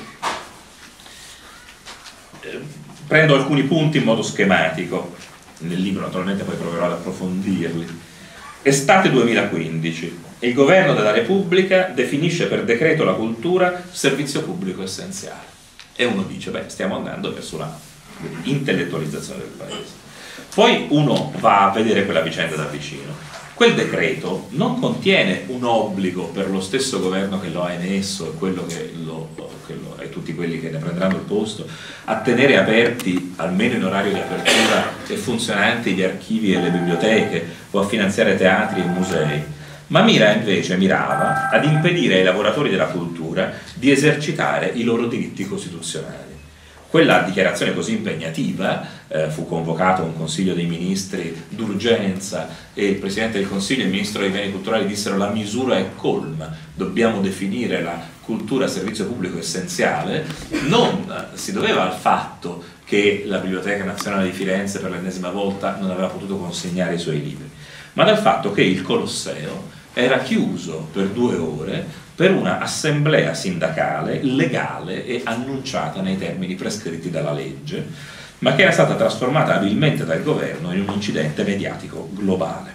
Prendo alcuni punti in modo schematico, nel libro naturalmente poi proverò ad approfondirli. Estate 2015, il governo della Repubblica definisce per decreto la cultura servizio pubblico essenziale. E uno dice, beh, stiamo andando verso una intellettualizzazione del Paese. Poi uno va a vedere quella vicenda da vicino. Quel decreto non contiene un obbligo per lo stesso governo che lo ha emesso e quello e tutti quelli che ne prenderanno il posto a tenere aperti, almeno in orario di apertura, e funzionanti gli archivi e le biblioteche o a finanziare teatri e musei, ma mirava ad impedire ai lavoratori della cultura di esercitare i loro diritti costituzionali. Quella dichiarazione così impegnativa, fu convocato un Consiglio dei Ministri d'urgenza e il Presidente del Consiglio e il Ministro dei Beni Culturali dissero: la misura è colma, dobbiamo definire la cultura servizio pubblico essenziale. Non si doveva al fatto che la Biblioteca Nazionale di Firenze per l'ennesima volta non aveva potuto consegnare i suoi libri, ma dal fatto che il Colosseo era chiuso per 2 ore per una assemblea sindacale legale e annunciata nei termini prescritti dalla legge, ma che era stata trasformata abilmente dal governo in un incidente mediatico globale.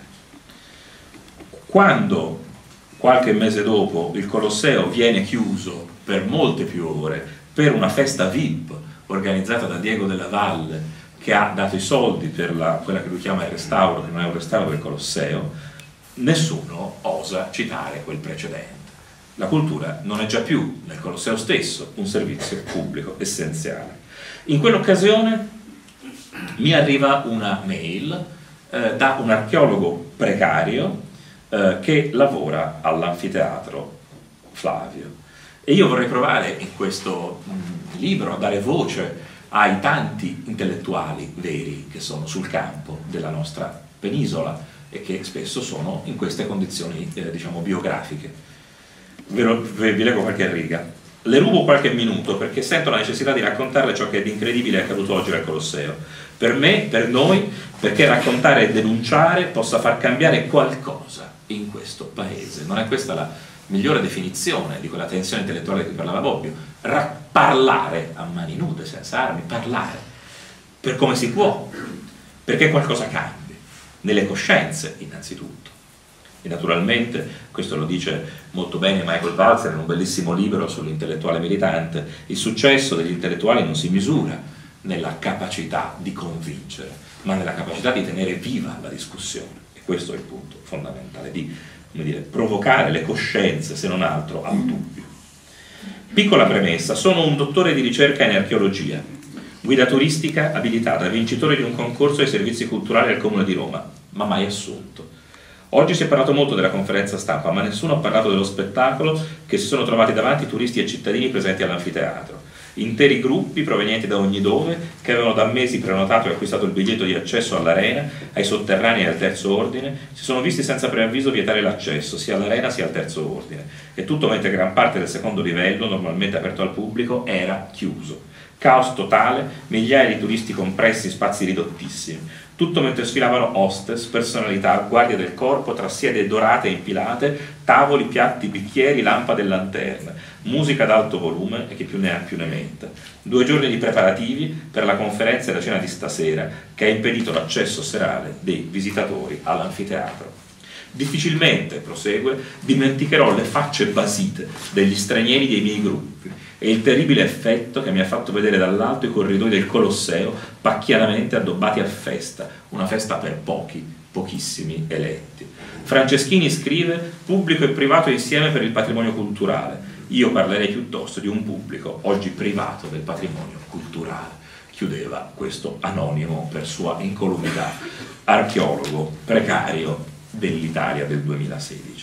Quando qualche mese dopo il Colosseo viene chiuso per molte più ore per una festa VIP organizzata da Diego Della Valle, che ha dato i soldi per quella che lui chiama il restauro, che non è un restauro del Colosseo, nessuno osa citare quel precedente. La cultura non è già più nel Colosseo stesso un servizio pubblico essenziale. In quell'occasione mi arriva una mail da un archeologo precario che lavora all'anfiteatro Flavio, e io vorrei provare in questo libro a dare voce ai tanti intellettuali veri che sono sul campo della nostra penisola e che spesso sono in queste condizioni diciamo biografiche. Vi leggo qualche riga. Le rubo qualche minuto perché sento la necessità di raccontarle ciò che di incredibile è accaduto oggi al Colosseo. Per me, per noi, perché raccontare e denunciare possa far cambiare qualcosa in questo paese. Non è questa la migliore definizione di quella tensione intellettuale di cui parlava Bobbio? Parlare a mani nude, senza armi, parlare per come si può, perché qualcosa cambi nelle coscienze innanzitutto. E naturalmente, questo lo dice molto bene Michael Walzer in un bellissimo libro sull'intellettuale militante, il successo degli intellettuali non si misura nella capacità di convincere, ma nella capacità di tenere viva la discussione. E questo è il punto fondamentale, di, come dire, provocare le coscienze, se non altro, al dubbio. Piccola premessa: sono un dottore di ricerca in archeologia, guida turistica abilitata, vincitore di un concorso ai servizi culturali al Comune di Roma, ma mai assunto. Oggi si è parlato molto della conferenza stampa, ma nessuno ha parlato dello spettacolo che si sono trovati davanti turisti e cittadini presenti all'anfiteatro. Interi gruppi provenienti da ogni dove, che avevano da mesi prenotato e acquistato il biglietto di accesso all'arena, ai sotterranei e al terzo ordine, si sono visti senza preavviso vietare l'accesso sia all'arena sia al terzo ordine. E tutto mentre gran parte del secondo livello, normalmente aperto al pubblico, era chiuso. Caos totale, migliaia di turisti compressi in spazi ridottissimi. Tutto mentre sfilavano hostess, personalità, guardie del corpo tra sedie dorate e impilate, tavoli, piatti, bicchieri, lampade e lanterne, musica ad alto volume e chi più ne ha più ne metta. 2 giorni di preparativi per la conferenza e la cena di stasera che ha impedito l'accesso serale dei visitatori all'anfiteatro. Difficilmente, prosegue, dimenticherò le facce basite degli stranieri dei miei gruppi e il terribile effetto che mi ha fatto vedere dall'alto i corridoi del Colosseo pacchianamente addobbati a festa, una festa per pochi, pochissimi eletti. Franceschini scrive: pubblico e privato insieme per il patrimonio culturale. Io parlerei piuttosto di un pubblico oggi privato del patrimonio culturale. Chiudeva questo anonimo, per sua incolumità, archeologo precario dell'Italia del 2016.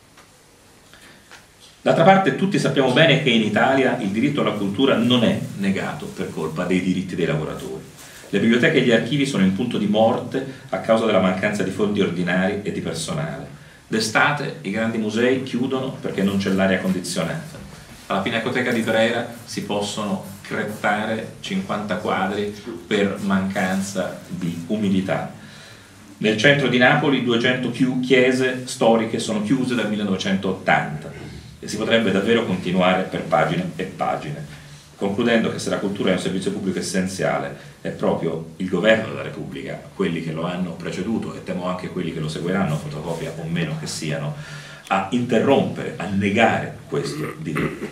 D'altra parte tutti sappiamo bene che in Italia il diritto alla cultura non è negato per colpa dei diritti dei lavoratori. Le biblioteche e gli archivi sono in punto di morte a causa della mancanza di fondi ordinari e di personale. D'estate i grandi musei chiudono perché non c'è l'aria condizionata. Alla Pinacoteca di Brera si possono crettare 50 quadri per mancanza di umidità. Nel centro di Napoli 200 chiese storiche sono chiuse dal 1980 e si potrebbe davvero continuare per pagine e pagine, concludendo che se la cultura è un servizio pubblico essenziale è proprio il governo della Repubblica, quelli che lo hanno preceduto e temo anche quelli che lo seguiranno, fotocopia o meno che siano, a interrompere, a negare questo diritto.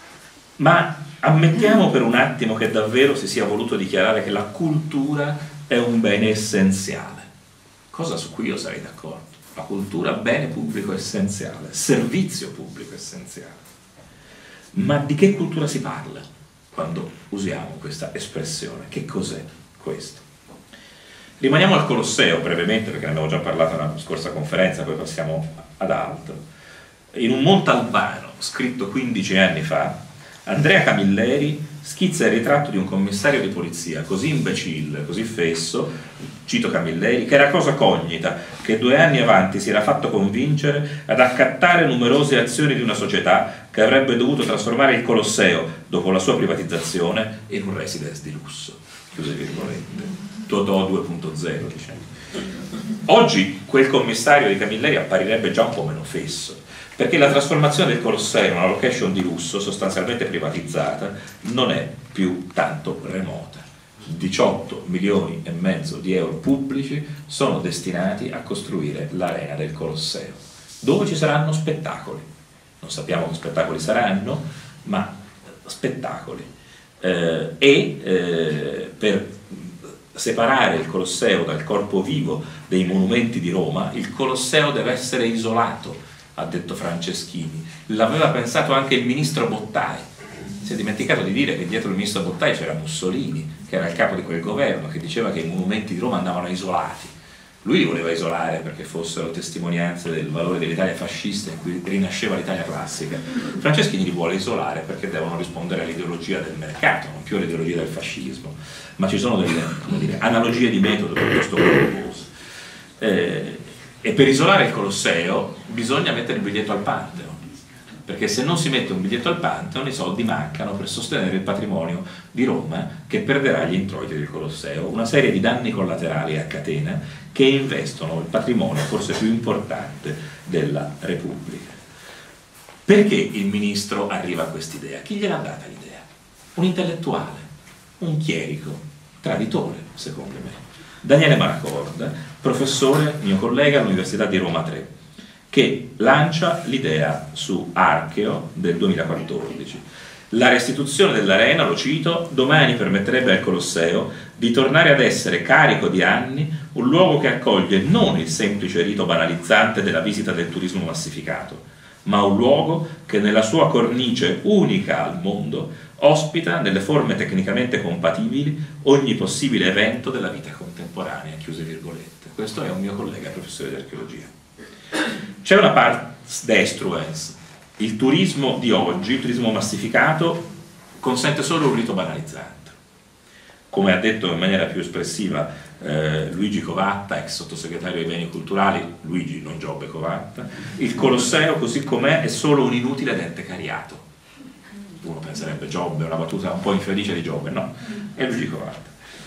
Ma ammettiamo per un attimo che davvero si sia voluto dichiarare che la cultura è un bene essenziale, cosa su cui io sarei d'accordo. La cultura bene pubblico essenziale, servizio pubblico essenziale. Ma di che cultura si parla quando usiamo questa espressione? Che cos'è questo? Rimaniamo al Colosseo brevemente, perché ne abbiamo già parlato nella scorsa conferenza, poi passiamo ad altro. In un Montalbano scritto 15 anni fa, Andrea Camilleri schizza il ritratto di un commissario di polizia così imbecille, così fesso, cito Camilleri, che era cosa cognita, che 2 anni avanti si era fatto convincere ad accattare numerose azioni di una società che avrebbe dovuto trasformare il Colosseo, dopo la sua privatizzazione, in un residence di lusso. Chiuse virgolette. Totò 2.0, diciamo. Oggi quel commissario di Camilleri apparirebbe già un po' meno fesso, perché la trasformazione del Colosseo in una location di lusso sostanzialmente privatizzata non è più tanto remota. 18 milioni e mezzo di euro pubblici sono destinati a costruire l'arena del Colosseo, dove ci saranno spettacoli. Non sappiamo che spettacoli saranno, ma spettacoli. Per separare il Colosseo dal corpo vivo dei monumenti di Roma, il Colosseo deve essere isolato, ha detto Franceschini. L'aveva pensato anche il ministro Bottai. Si è dimenticato di dire che dietro il ministro Bottai c'era Mussolini, che era il capo di quel governo, che diceva che i monumenti di Roma andavano isolati. Lui li voleva isolare perché fossero testimonianze del valore dell'Italia fascista in cui rinasceva l'Italia classica. Franceschini li vuole isolare perché devono rispondere all'ideologia del mercato, non più all'ideologia del fascismo. Ma ci sono delle, come dire, analogie di metodo piuttosto corpose. E per isolare il Colosseo bisogna mettere il biglietto al Pantheon, perché se non si mette un biglietto al Pantheon i soldi mancano per sostenere il patrimonio di Roma, che perderà gli introiti del Colosseo, una serie di danni collaterali a catena che investono il patrimonio forse più importante della Repubblica. Perché il ministro arriva a quest'idea? Chi gliel'ha data l'idea? Un intellettuale, un chierico, traditore secondo me, Daniele Manacorda, professore, mio collega all'Università di Roma 3, che lancia l'idea su Archeo del 2014. La restituzione dell'arena, lo cito, domani permetterebbe al Colosseo di tornare ad essere, carico di anni, un luogo che accoglie non il semplice rito banalizzante della visita del turismo massificato, ma un luogo che nella sua cornice unica al mondo ospita, nelle forme tecnicamente compatibili, ogni possibile evento della vita contemporanea, chiuse virgolette. Questo è un mio collega, professore di archeologia. C'è una pars destruens. Il turismo di oggi, il turismo massificato, consente solo un rito banalizzante. Come ha detto in maniera più espressiva Luigi Covatta, ex sottosegretario ai beni culturali, Luigi, non Giobbe Covatta, il Colosseo così com'è è solo un inutile ente cariato. Uno penserebbe Giobbe, una battuta un po' infelice di Giobbe, no, è Luigi Covatta.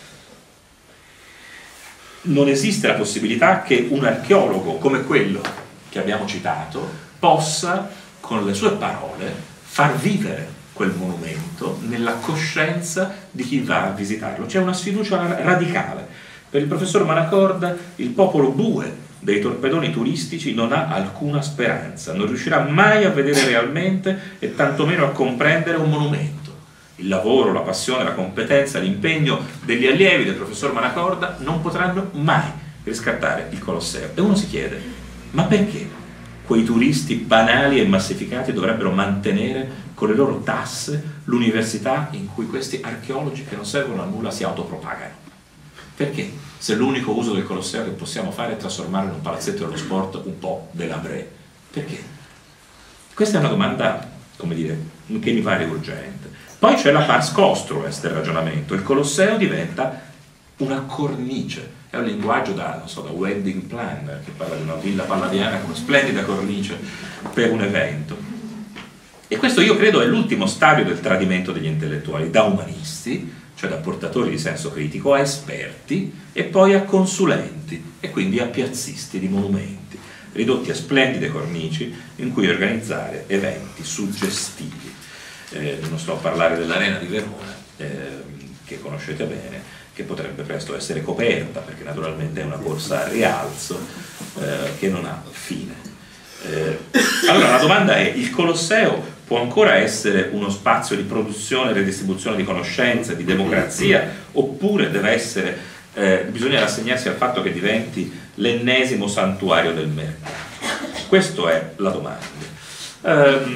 Non esiste la possibilità che un archeologo come quello che abbiamo citato possa, con le sue parole, far vivere quel monumento nella coscienza di chi va a visitarlo. C'è una sfiducia radicale. Per il professor Manacorda il popolo bue dei torpedoni turistici non ha alcuna speranza, non riuscirà mai a vedere realmente e tantomeno a comprendere un monumento. Il lavoro, la passione, la competenza, l'impegno degli allievi del professor Manacorda non potranno mai riscattare il Colosseo. E uno si chiede, ma perché quei turisti banali e massificati dovrebbero mantenere con le loro tasse l'università in cui questi archeologi che non servono a nulla si autopropagano? Perché? Se l'unico uso del Colosseo che possiamo fare è trasformarlo in un palazzetto dello sport un po' dell'Abré. Perché? Questa è una domanda, come dire, che mi pare urgente. Poi c'è la pars construens del ragionamento. Il Colosseo diventa una cornice, è un linguaggio da, non so, da wedding planner, che parla di una villa palladiana come splendida cornice per un evento. E questo io credo è l'ultimo stadio del tradimento degli intellettuali, da umanisti, cioè da portatori di senso critico, a esperti e poi a consulenti e quindi a piazzisti di monumenti, ridotti a splendide cornici in cui organizzare eventi suggestivi. Non sto a parlare dell'Arena di Verona, che conoscete bene, che potrebbe presto essere coperta, perché naturalmente è una corsa a rialzo che non ha fine. Allora la domanda è, il Colosseo può ancora essere uno spazio di produzione e redistribuzione di conoscenze, di democrazia, oppure deve essere bisogna rassegnarsi al fatto che diventi l'ennesimo santuario del mercato. Questa è la domanda.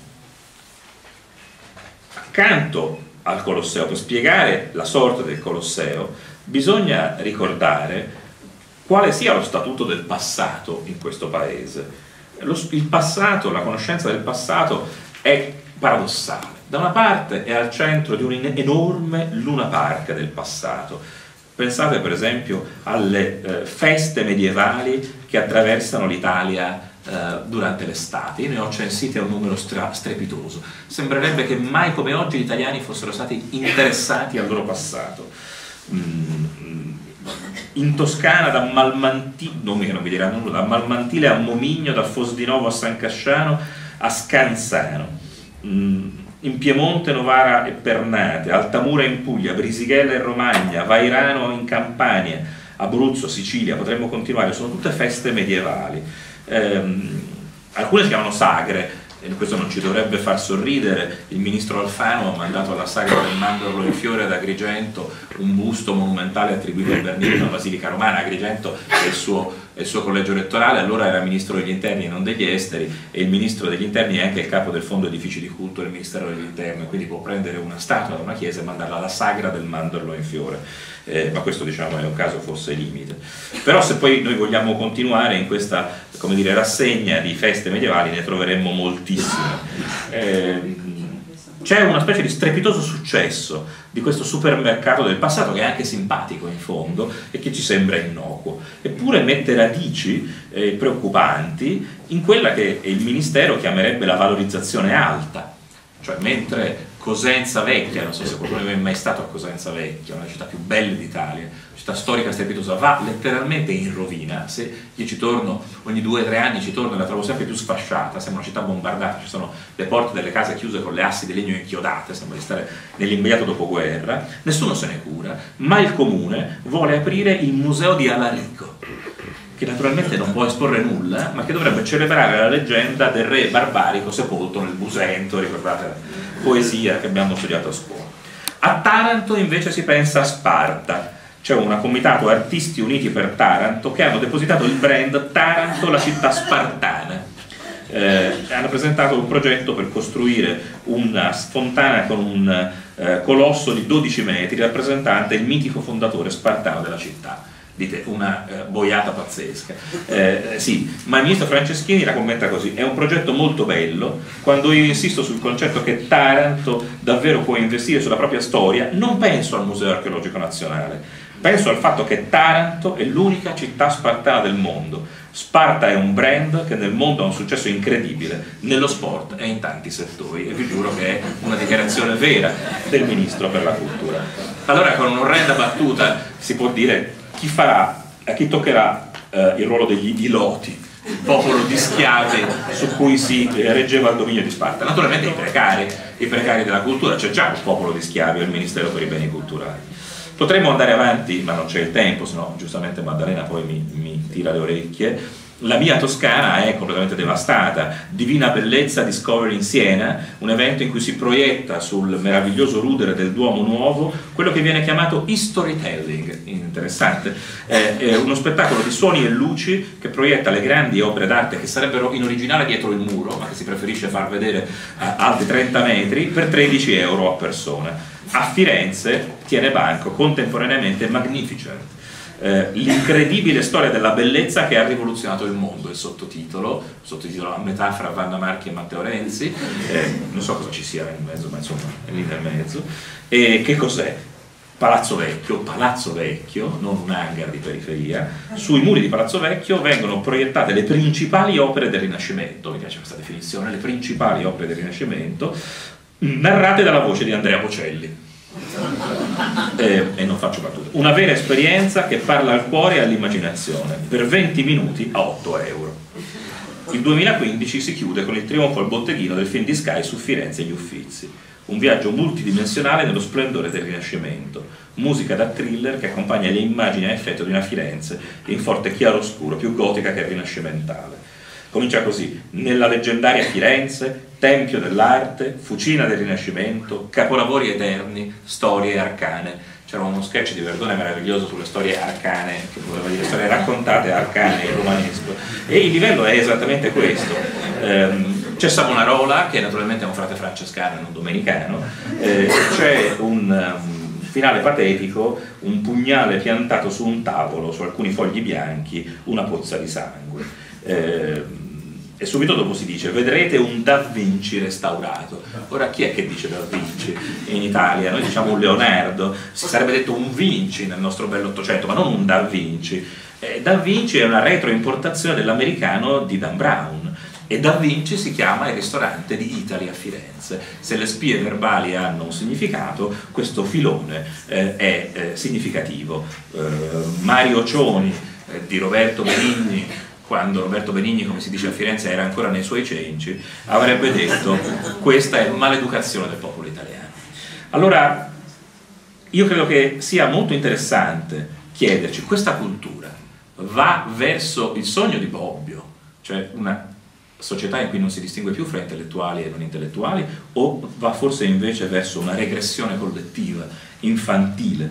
Accanto al Colosseo, per spiegare la sorte del Colosseo, bisogna ricordare quale sia lo statuto del passato in questo paese. Il passato, la conoscenza del passato è paradossale. Da una parte è al centro di un enorme Luna Park del passato. Pensate per esempio alle feste medievali che attraversano l'Italia durante l'estate. Io ne ho censite un numero strepitoso. Sembrerebbe che mai come oggi gli italiani fossero stati interessati al loro passato. In Toscana da Malmantile, non mi dirà nulla, da Malmantile a Momigno, da Fosdinovo a San Casciano a Scanzano, in Piemonte, Novara e Pernate, Altamura in Puglia, Brisighella in Romagna, Vairano in Campania, Abruzzo, Sicilia, potremmo continuare, sono tutte feste medievali. Alcune si chiamano sagre, e questo non ci dovrebbe far sorridere. Il ministro Alfano ha mandato alla sagra del Mandorlo in Fiore ad Agrigento un busto monumentale attribuito a Bernini alla Basilica Romana. Agrigento è il suo collegio elettorale, allora era ministro degli interni e non degli esteri, e il ministro degli interni è anche il capo del fondo edifici di culto del Ministero degli Interni, quindi può prendere una statua da una chiesa e mandarla alla sagra del Mandorlo in Fiore. Ma questo, diciamo, è un caso forse limite. Però se poi noi vogliamo continuare in questa, come dire, rassegna di feste medievali, ne troveremmo moltissime. C'è una specie di strepitoso successo di questo supermercato del passato, che è anche simpatico in fondo e che ci sembra innocuo, eppure mette radici preoccupanti in quella che il Ministero chiamerebbe la valorizzazione alta. Cioè, mentre Cosenza Vecchia, non so se qualcuno è mai stato a Cosenza Vecchia, una delle città più belle d'Italia, città storica strepitosa, va letteralmente in rovina. Se io ci torno ogni 2 o 3 anni, ci torno e la trovo sempre più sfasciata, sembra una città bombardata, ci sono le porte delle case chiuse con le assi di legno inchiodate, sembra di stare nell'immediato dopoguerra, nessuno se ne cura, ma il comune vuole aprire il museo di Alarico, che naturalmente non può esporre nulla, ma che dovrebbe celebrare la leggenda del re barbarico sepolto nel Busento, ricordate la poesia che abbiamo studiato a scuola. A Taranto invece si pensa a Sparta. C'è un comitato Artisti Uniti per Taranto che hanno depositato il brand Taranto, la città spartana. Hanno presentato un progetto per costruire una fontana con un colosso di 12 metri rappresentante il mitico fondatore spartano della città. Dite, una boiata pazzesca. Sì, ma il ministro Franceschini la commenta così: è un progetto molto bello. Quando io insisto sul concetto che Taranto davvero può investire sulla propria storia, non penso al Museo Archeologico Nazionale, penso al fatto che Taranto è l'unica città spartana del mondo. Sparta è un brand che nel mondo ha un successo incredibile, nello sport e in tanti settori, e vi giuro che è una dichiarazione vera del ministro per la cultura. Allora, con un'orrenda battuta si può dire: a chi toccherà il ruolo degli iloti, il popolo di schiavi su cui si reggeva il dominio di Sparta? Naturalmente i precari della cultura. C'è già un popolo di schiavi al Ministero per i Beni Culturali. Potremmo andare avanti, ma non c'è il tempo, se no giustamente Maddalena poi mi tira le orecchie. La mia Toscana è completamente devastata. Divina Bellezza Discovery in Siena, un evento in cui si proietta sul meraviglioso rudere del Duomo Nuovo quello che viene chiamato storytelling, interessante, è uno spettacolo di suoni e luci che proietta le grandi opere d'arte che sarebbero in originale dietro il muro, ma che si preferisce far vedere a alti 30 metri, per 13 euro a persona. A Firenze tiene banco contemporaneamente Magnificent, l'incredibile storia della bellezza che ha rivoluzionato il mondo, il sottotitolo a metà fra Vanna Marchi e Matteo Renzi, non so cosa ci sia nel mezzo, ma insomma è lì nel mezzo. E che cos'è? Palazzo Vecchio, non un hangar di periferia. Sui muri di Palazzo Vecchio vengono proiettate le principali opere del Rinascimento, mi piace questa definizione, le principali opere del Rinascimento, narrate dalla voce di Andrea Bocelli. E non faccio battute. Una vera esperienza che parla al cuore e all'immaginazione, per 20 minuti a 8 euro. Il 2015 si chiude con il trionfo al botteghino del film di Sky su Firenze e gli Uffizi. Un viaggio multidimensionale nello splendore del Rinascimento, musica da thriller che accompagna le immagini a effetto di una Firenze in forte chiaroscuro, più gotica che rinascimentale. Comincia così: nella leggendaria Firenze, tempio dell'arte, fucina del Rinascimento, capolavori eterni, storie arcane. c'era uno sketch di Verdone meraviglioso sulle storie arcane, che voleva dire storie raccontate arcane in romanesco, e il livello è esattamente questo. C'è Savonarola, che naturalmente è un frate francescano e non domenicano, c'è un finale patetico, un pugnale piantato su un tavolo, su alcuni fogli bianchi, una pozza di sangue. E subito dopo si dice: vedrete un Da Vinci restaurato. Ora chi è che dice Da Vinci in Italia? Noi diciamo un Leonardo, si sarebbe detto un Vinci nel nostro bell'Ottocento, ma non un Da Vinci. Da Vinci è una retroimportazione dell'americano di Dan Brown, e Da Vinci si chiama il ristorante di Italy a Firenze. Se le spie verbali hanno un significato, questo filone è significativo. Mario Cioni di Roberto Benigni, quando Roberto Benigni, come si dice a Firenze, era ancora nei suoi cenci, avrebbe detto: questa è maleducazione del popolo italiano. Allora, io credo che sia molto interessante chiederci: questa cultura va verso il sogno di Bobbio, cioè una società in cui non si distingue più fra intellettuali e non intellettuali, o va forse invece verso una regressione collettiva, infantile?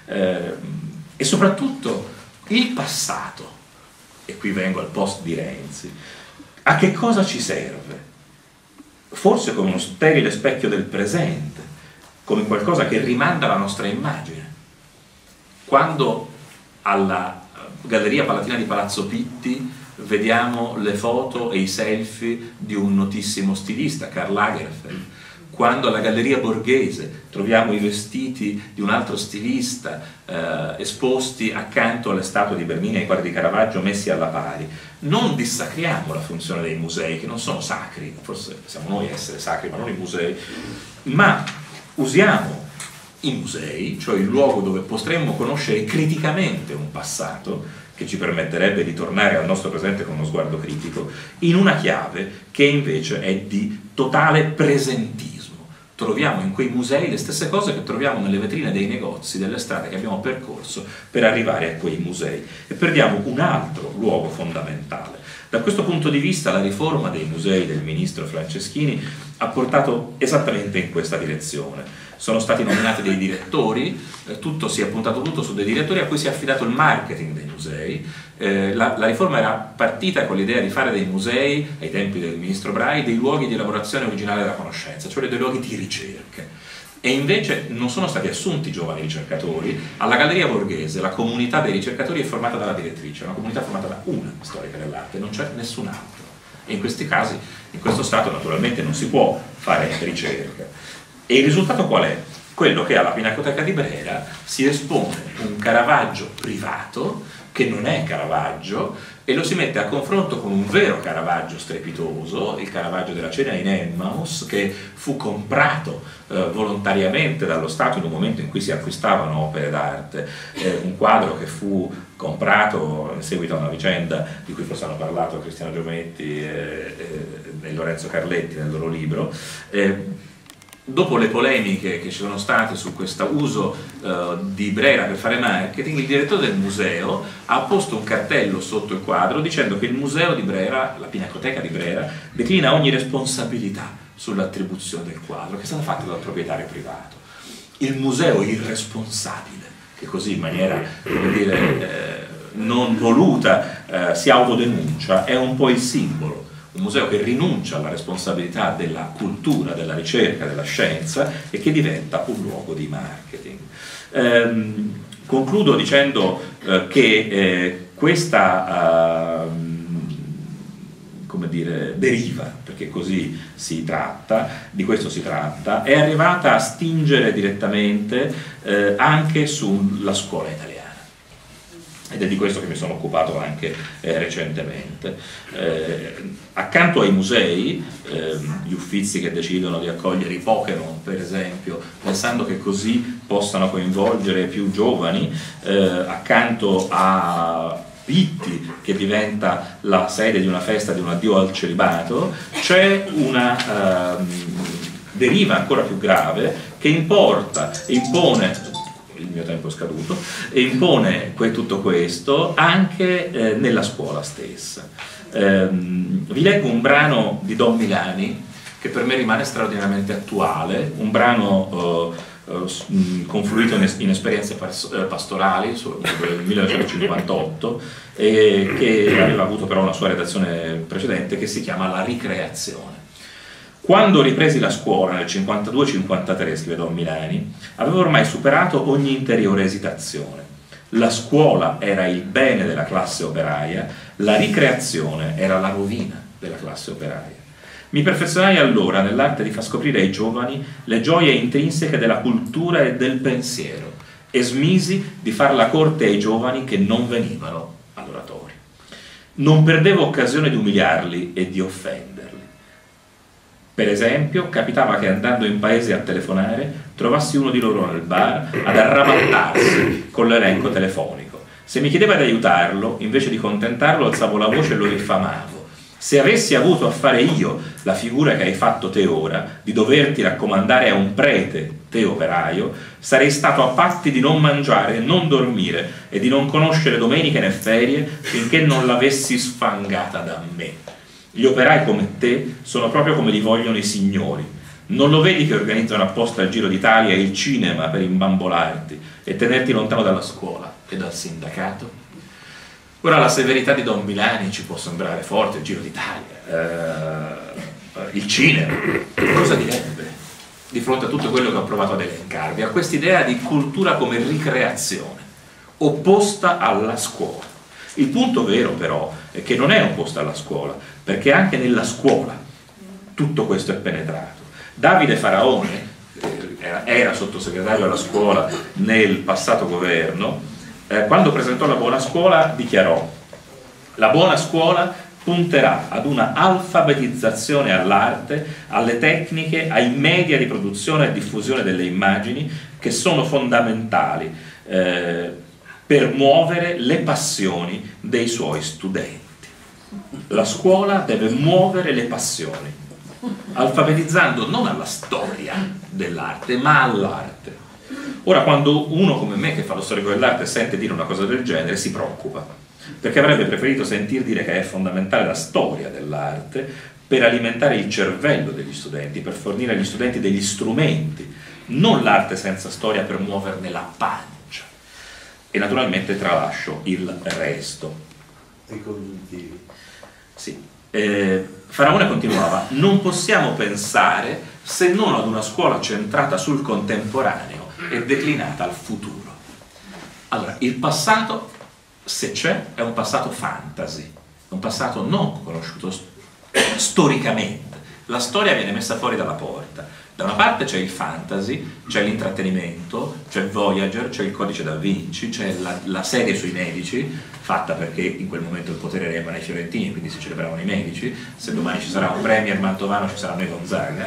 E soprattutto il passato, e qui vengo al post di Renzi, a che cosa ci serve? Forse come uno sterile specchio del presente, come qualcosa che rimanda alla nostra immagine. Quando alla Galleria Palatina di Palazzo Pitti vediamo le foto e i selfie di un notissimo stilista, Karl Lagerfeld, quando alla Galleria Borghese troviamo i vestiti di un altro stilista esposti accanto alle statue di Bernini e ai quadri di Caravaggio messi alla pari, non dissacriamo la funzione dei musei, che non sono sacri, forse siamo noi a essere sacri ma non i musei, ma usiamo i musei, cioè il luogo dove potremmo conoscere criticamente un passato che ci permetterebbe di tornare al nostro presente con uno sguardo critico, in una chiave che invece è di totale presentismo. Troviamo in quei musei le stesse cose che troviamo nelle vetrine dei negozi, delle strade che abbiamo percorso per arrivare a quei musei, e perdiamo un altro luogo fondamentale. Da questo punto di vista la riforma dei musei del ministro Franceschini ha portato esattamente in questa direzione. Sono stati nominati dei direttori, si è puntato tutto su dei direttori a cui si è affidato il marketing dei musei. La riforma era partita con l'idea di fare dei musei, ai tempi del ministro Brai, dei luoghi di elaborazione originale della conoscenza, cioè dei luoghi di ricerca. E invece non sono stati assunti giovani ricercatori. Alla Galleria Borghese la comunità dei ricercatori è formata dalla direttrice, una comunità formata da una storica dell'arte, non c'è nessun altro. E in questi casi, in questo stato naturalmente non si può fare ricerca. E il risultato qual è? Quello che alla Pinacoteca di Brera si espone un Caravaggio privato, che non è Caravaggio, e lo si mette a confronto con un vero Caravaggio strepitoso, il Caravaggio della cena in Emmaus, che fu comprato volontariamente dallo Stato in un momento in cui si acquistavano opere d'arte, un quadro che fu comprato in seguito a una vicenda di cui forse hanno parlato Cristiano Giometti e Lorenzo Carletti nel loro libro. Dopo le polemiche che ci sono state su questo uso di Brera per fare marketing, il direttore del museo ha posto un cartello sotto il quadro dicendo che il museo di Brera, la Pinacoteca di Brera, declina ogni responsabilità sull'attribuzione del quadro, che è stata fatta dal proprietario privato. Il museo irresponsabile, che così in maniera, come dire, non voluta si autodenuncia, è un po' il simbolo. Un museo che rinuncia alla responsabilità della cultura, della ricerca, della scienza, e che diventa un luogo di marketing. Concludo dicendo che questa come dire, deriva, perché così si tratta, di questo si tratta, è arrivata a stingere direttamente anche sulla scuola italiana. Ed è di questo che mi sono occupato anche recentemente. Accanto ai musei, gli Uffizi che decidono di accogliere i Pokémon, per esempio, pensando che così possano coinvolgere più giovani, accanto a Pitti, che diventa la sede di una festa di un addio al celibato, c'è una deriva ancora più grave che impone, il mio tempo è scaduto, e impone tutto questo anche nella scuola stessa. Vi leggo un brano di Don Milani che per me rimane straordinariamente attuale, un brano confluito in esperienze pastorali nel 1958, che aveva avuto però una sua redazione precedente che si chiama La ricreazione. Quando ripresi la scuola nel 52-53, scrive Don Milani, avevo ormai superato ogni interiore esitazione. La scuola era il bene della classe operaia, la ricreazione era la rovina della classe operaia. Mi perfezionai allora nell'arte di far scoprire ai giovani le gioie intrinseche della cultura e del pensiero e smisi di far la corte ai giovani che non venivano all'oratorio. Non perdevo occasione di umiliarli e di offenderli. Per esempio, capitava che andando in paese a telefonare trovassi uno di loro nel bar ad arrabattarsi con l'elenco telefonico. Se mi chiedeva di aiutarlo, invece di contentarlo alzavo la voce e lo diffamavo. Se avessi avuto a fare io la figura che hai fatto te ora, di doverti raccomandare a un prete, te operaio, sarei stato a patti di non mangiare e non dormire e di non conoscere domeniche né ferie finché non l'avessi sfangata da me. Gli operai come te sono proprio come li vogliono i signori. Non lo vedi che organizzano apposta il Giro d'Italia e il cinema per imbambolarti e tenerti lontano dalla scuola e dal sindacato? Ora la severità di Don Milani ci può sembrare forte, il Giro d'Italia, il cinema, cosa direbbe di fronte a tutto quello che ho provato ad elencarvi, a quest'idea di cultura come ricreazione, opposta alla scuola. Il punto vero però è che non è opposta alla scuola, perché anche nella scuola tutto questo è penetrato. Davide Faraone era sottosegretario alla scuola nel passato governo. Quando presentò la buona scuola dichiarò: la buona scuola punterà ad una alfabetizzazione all'arte, alle tecniche, ai media di produzione e diffusione delle immagini che sono fondamentali per muovere le passioni dei suoi studenti. La scuola deve muovere le passioni, alfabetizzando non alla storia dell'arte, ma all'arte. Ora, quando uno come me che fa lo storico dell'arte sente dire una cosa del genere, si preoccupa, perché avrebbe preferito sentir dire che è fondamentale la storia dell'arte per alimentare il cervello degli studenti, per fornire agli studenti degli strumenti, non l'arte senza storia per muoverne la pancia. E naturalmente tralascio il resto. I congiuntivi. Sì. Faraone continuava: non possiamo pensare se non ad una scuola centrata sul contemporaneo e declinata al futuro. Allora, il passato, se c'è, è un passato fantasy, un passato non conosciuto storicamente. La storia viene messa fuori dalla porta. Da una parte c'è il fantasy, c'è l'intrattenimento, c'è Voyager, c'è il Codice da Vinci, c'è la serie sui medici, fatta perché in quel momento il potere era in mano ai fiorentini, quindi si celebravano i medici. Se domani ci sarà un premier mantovano ci sarà noi Gonzaga.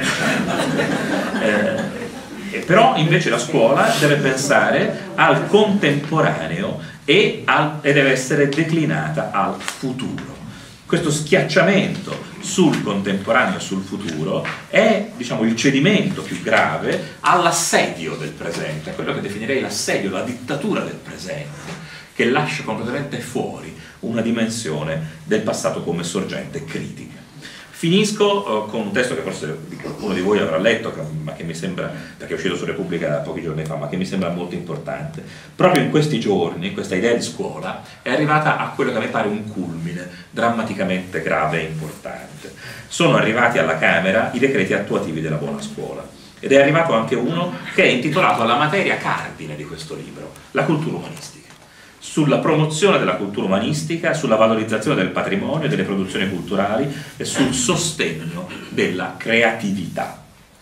Però invece la scuola deve pensare al contemporaneo e deve essere declinata al futuro. Questo schiacciamento sul contemporaneo e sul futuro è, diciamo, il cedimento più grave all'assedio del presente, a quello che definirei l'assedio, la dittatura del presente, che lascia completamente fuori una dimensione del passato come sorgente critica. Finisco con un testo che forse qualcuno di voi avrà letto, ma che mi sembra, perché è uscito su Repubblica pochi giorni fa, ma che mi sembra molto importante. Proprio in questi giorni, questa idea di scuola è arrivata a quello che a me pare un culmine drammaticamente grave e importante. Sono arrivati alla Camera i decreti attuativi della buona scuola, ed è arrivato anche uno che è intitolato alla materia cardine di questo libro, la cultura umanistica. Sulla promozione della cultura umanistica, sulla valorizzazione del patrimonio e delle produzioni culturali e sul sostegno della creatività.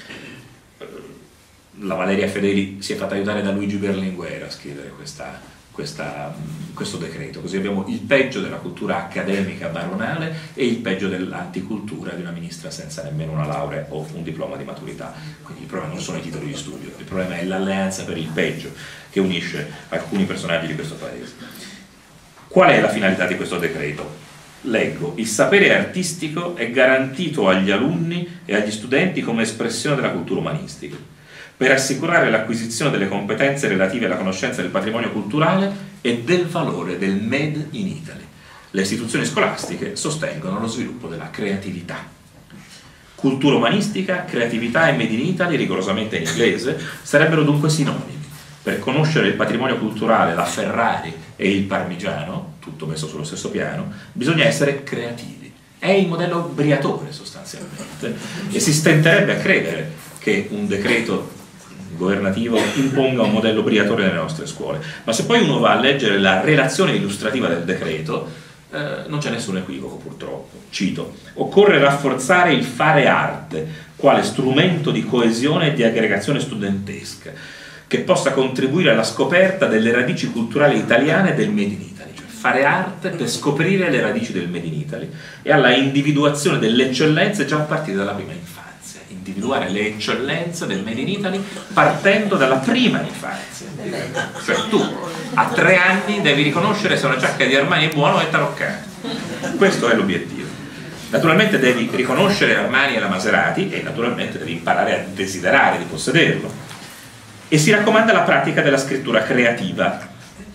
La Valeria Fedeli si è fatta aiutare da Luigi Berlinguer a scrivere questo decreto, così abbiamo il peggio della cultura accademica baronale e il peggio dell'anticultura di una ministra senza nemmeno una laurea o un diploma di maturità. Quindi il problema non sono i titoli di studio, il problema è l'alleanza per il peggio che unisce alcuni personaggi di questo paese. Qual è la finalità di questo decreto? Leggo: il sapere artistico è garantito agli alunni e agli studenti come espressione della cultura umanistica, per assicurare l'acquisizione delle competenze relative alla conoscenza del patrimonio culturale e del valore del Made in Italy. Le istituzioni scolastiche sostengono lo sviluppo della creatività. Cultura umanistica, creatività e Made in Italy, rigorosamente in inglese, sarebbero dunque sinonimi. Per conoscere il patrimonio culturale, la Ferrari e il Parmigiano, tutto messo sullo stesso piano, bisogna essere creativi. È il modello Briatore sostanzialmente, e si stenterebbe a credere che un decreto governativo imponga un modello Briatore nelle nostre scuole. Ma se poi uno va a leggere la relazione illustrativa del decreto, non c'è nessun equivoco purtroppo. Cito: occorre rafforzare il fare arte quale strumento di coesione e di aggregazione studentesca che possa contribuire alla scoperta delle radici culturali italiane e del Made in Italy, cioè fare arte per scoprire le radici del Made in Italy e alla individuazione delle eccellenze già a partire dalla prima infanzia. Individuare le eccellenze del Made in Italy partendo dalla prima infanzia. Cioè tu a 3 anni devi riconoscere se una giacca di Armani è buona o è taroccata. Questo è l'obiettivo. Naturalmente devi riconoscere Armani e la Maserati e naturalmente devi imparare a desiderare di possederlo. E si raccomanda la pratica della scrittura creativa,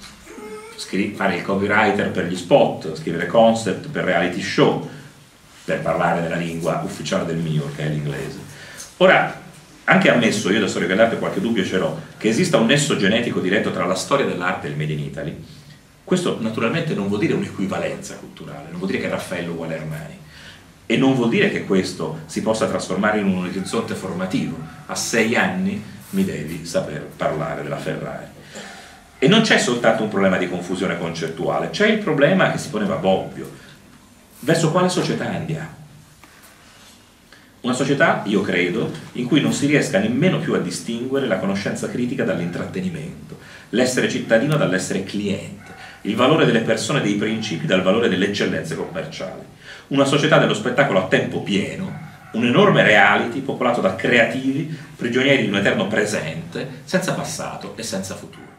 fare il copywriter per gli spot, scrivere concept per reality show, per parlare nella lingua ufficiale del mio, che è l'inglese. Ora, anche ammesso, io da storia dell'arte qualche dubbio ce l'ho, che esista un nesso genetico diretto tra la storia dell'arte e il Made in Italy, questo naturalmente non vuol dire un'equivalenza culturale, non vuol dire che Raffaello è uguale a Armani, e non vuol dire che questo si possa trasformare in un orizzonte formativo. A 6 anni mi devi saper parlare della Ferrari. E non c'è soltanto un problema di confusione concettuale, c'è il problema che si poneva Bobbio: verso quale società andiamo? Una società, io credo, in cui non si riesca nemmeno più a distinguere la conoscenza critica dall'intrattenimento, l'essere cittadino dall'essere cliente, il valore delle persone e dei principi dal valore delle eccellenze commerciali. Una società dello spettacolo a tempo pieno, un enorme reality popolato da creativi, prigionieri di un eterno presente, senza passato e senza futuro.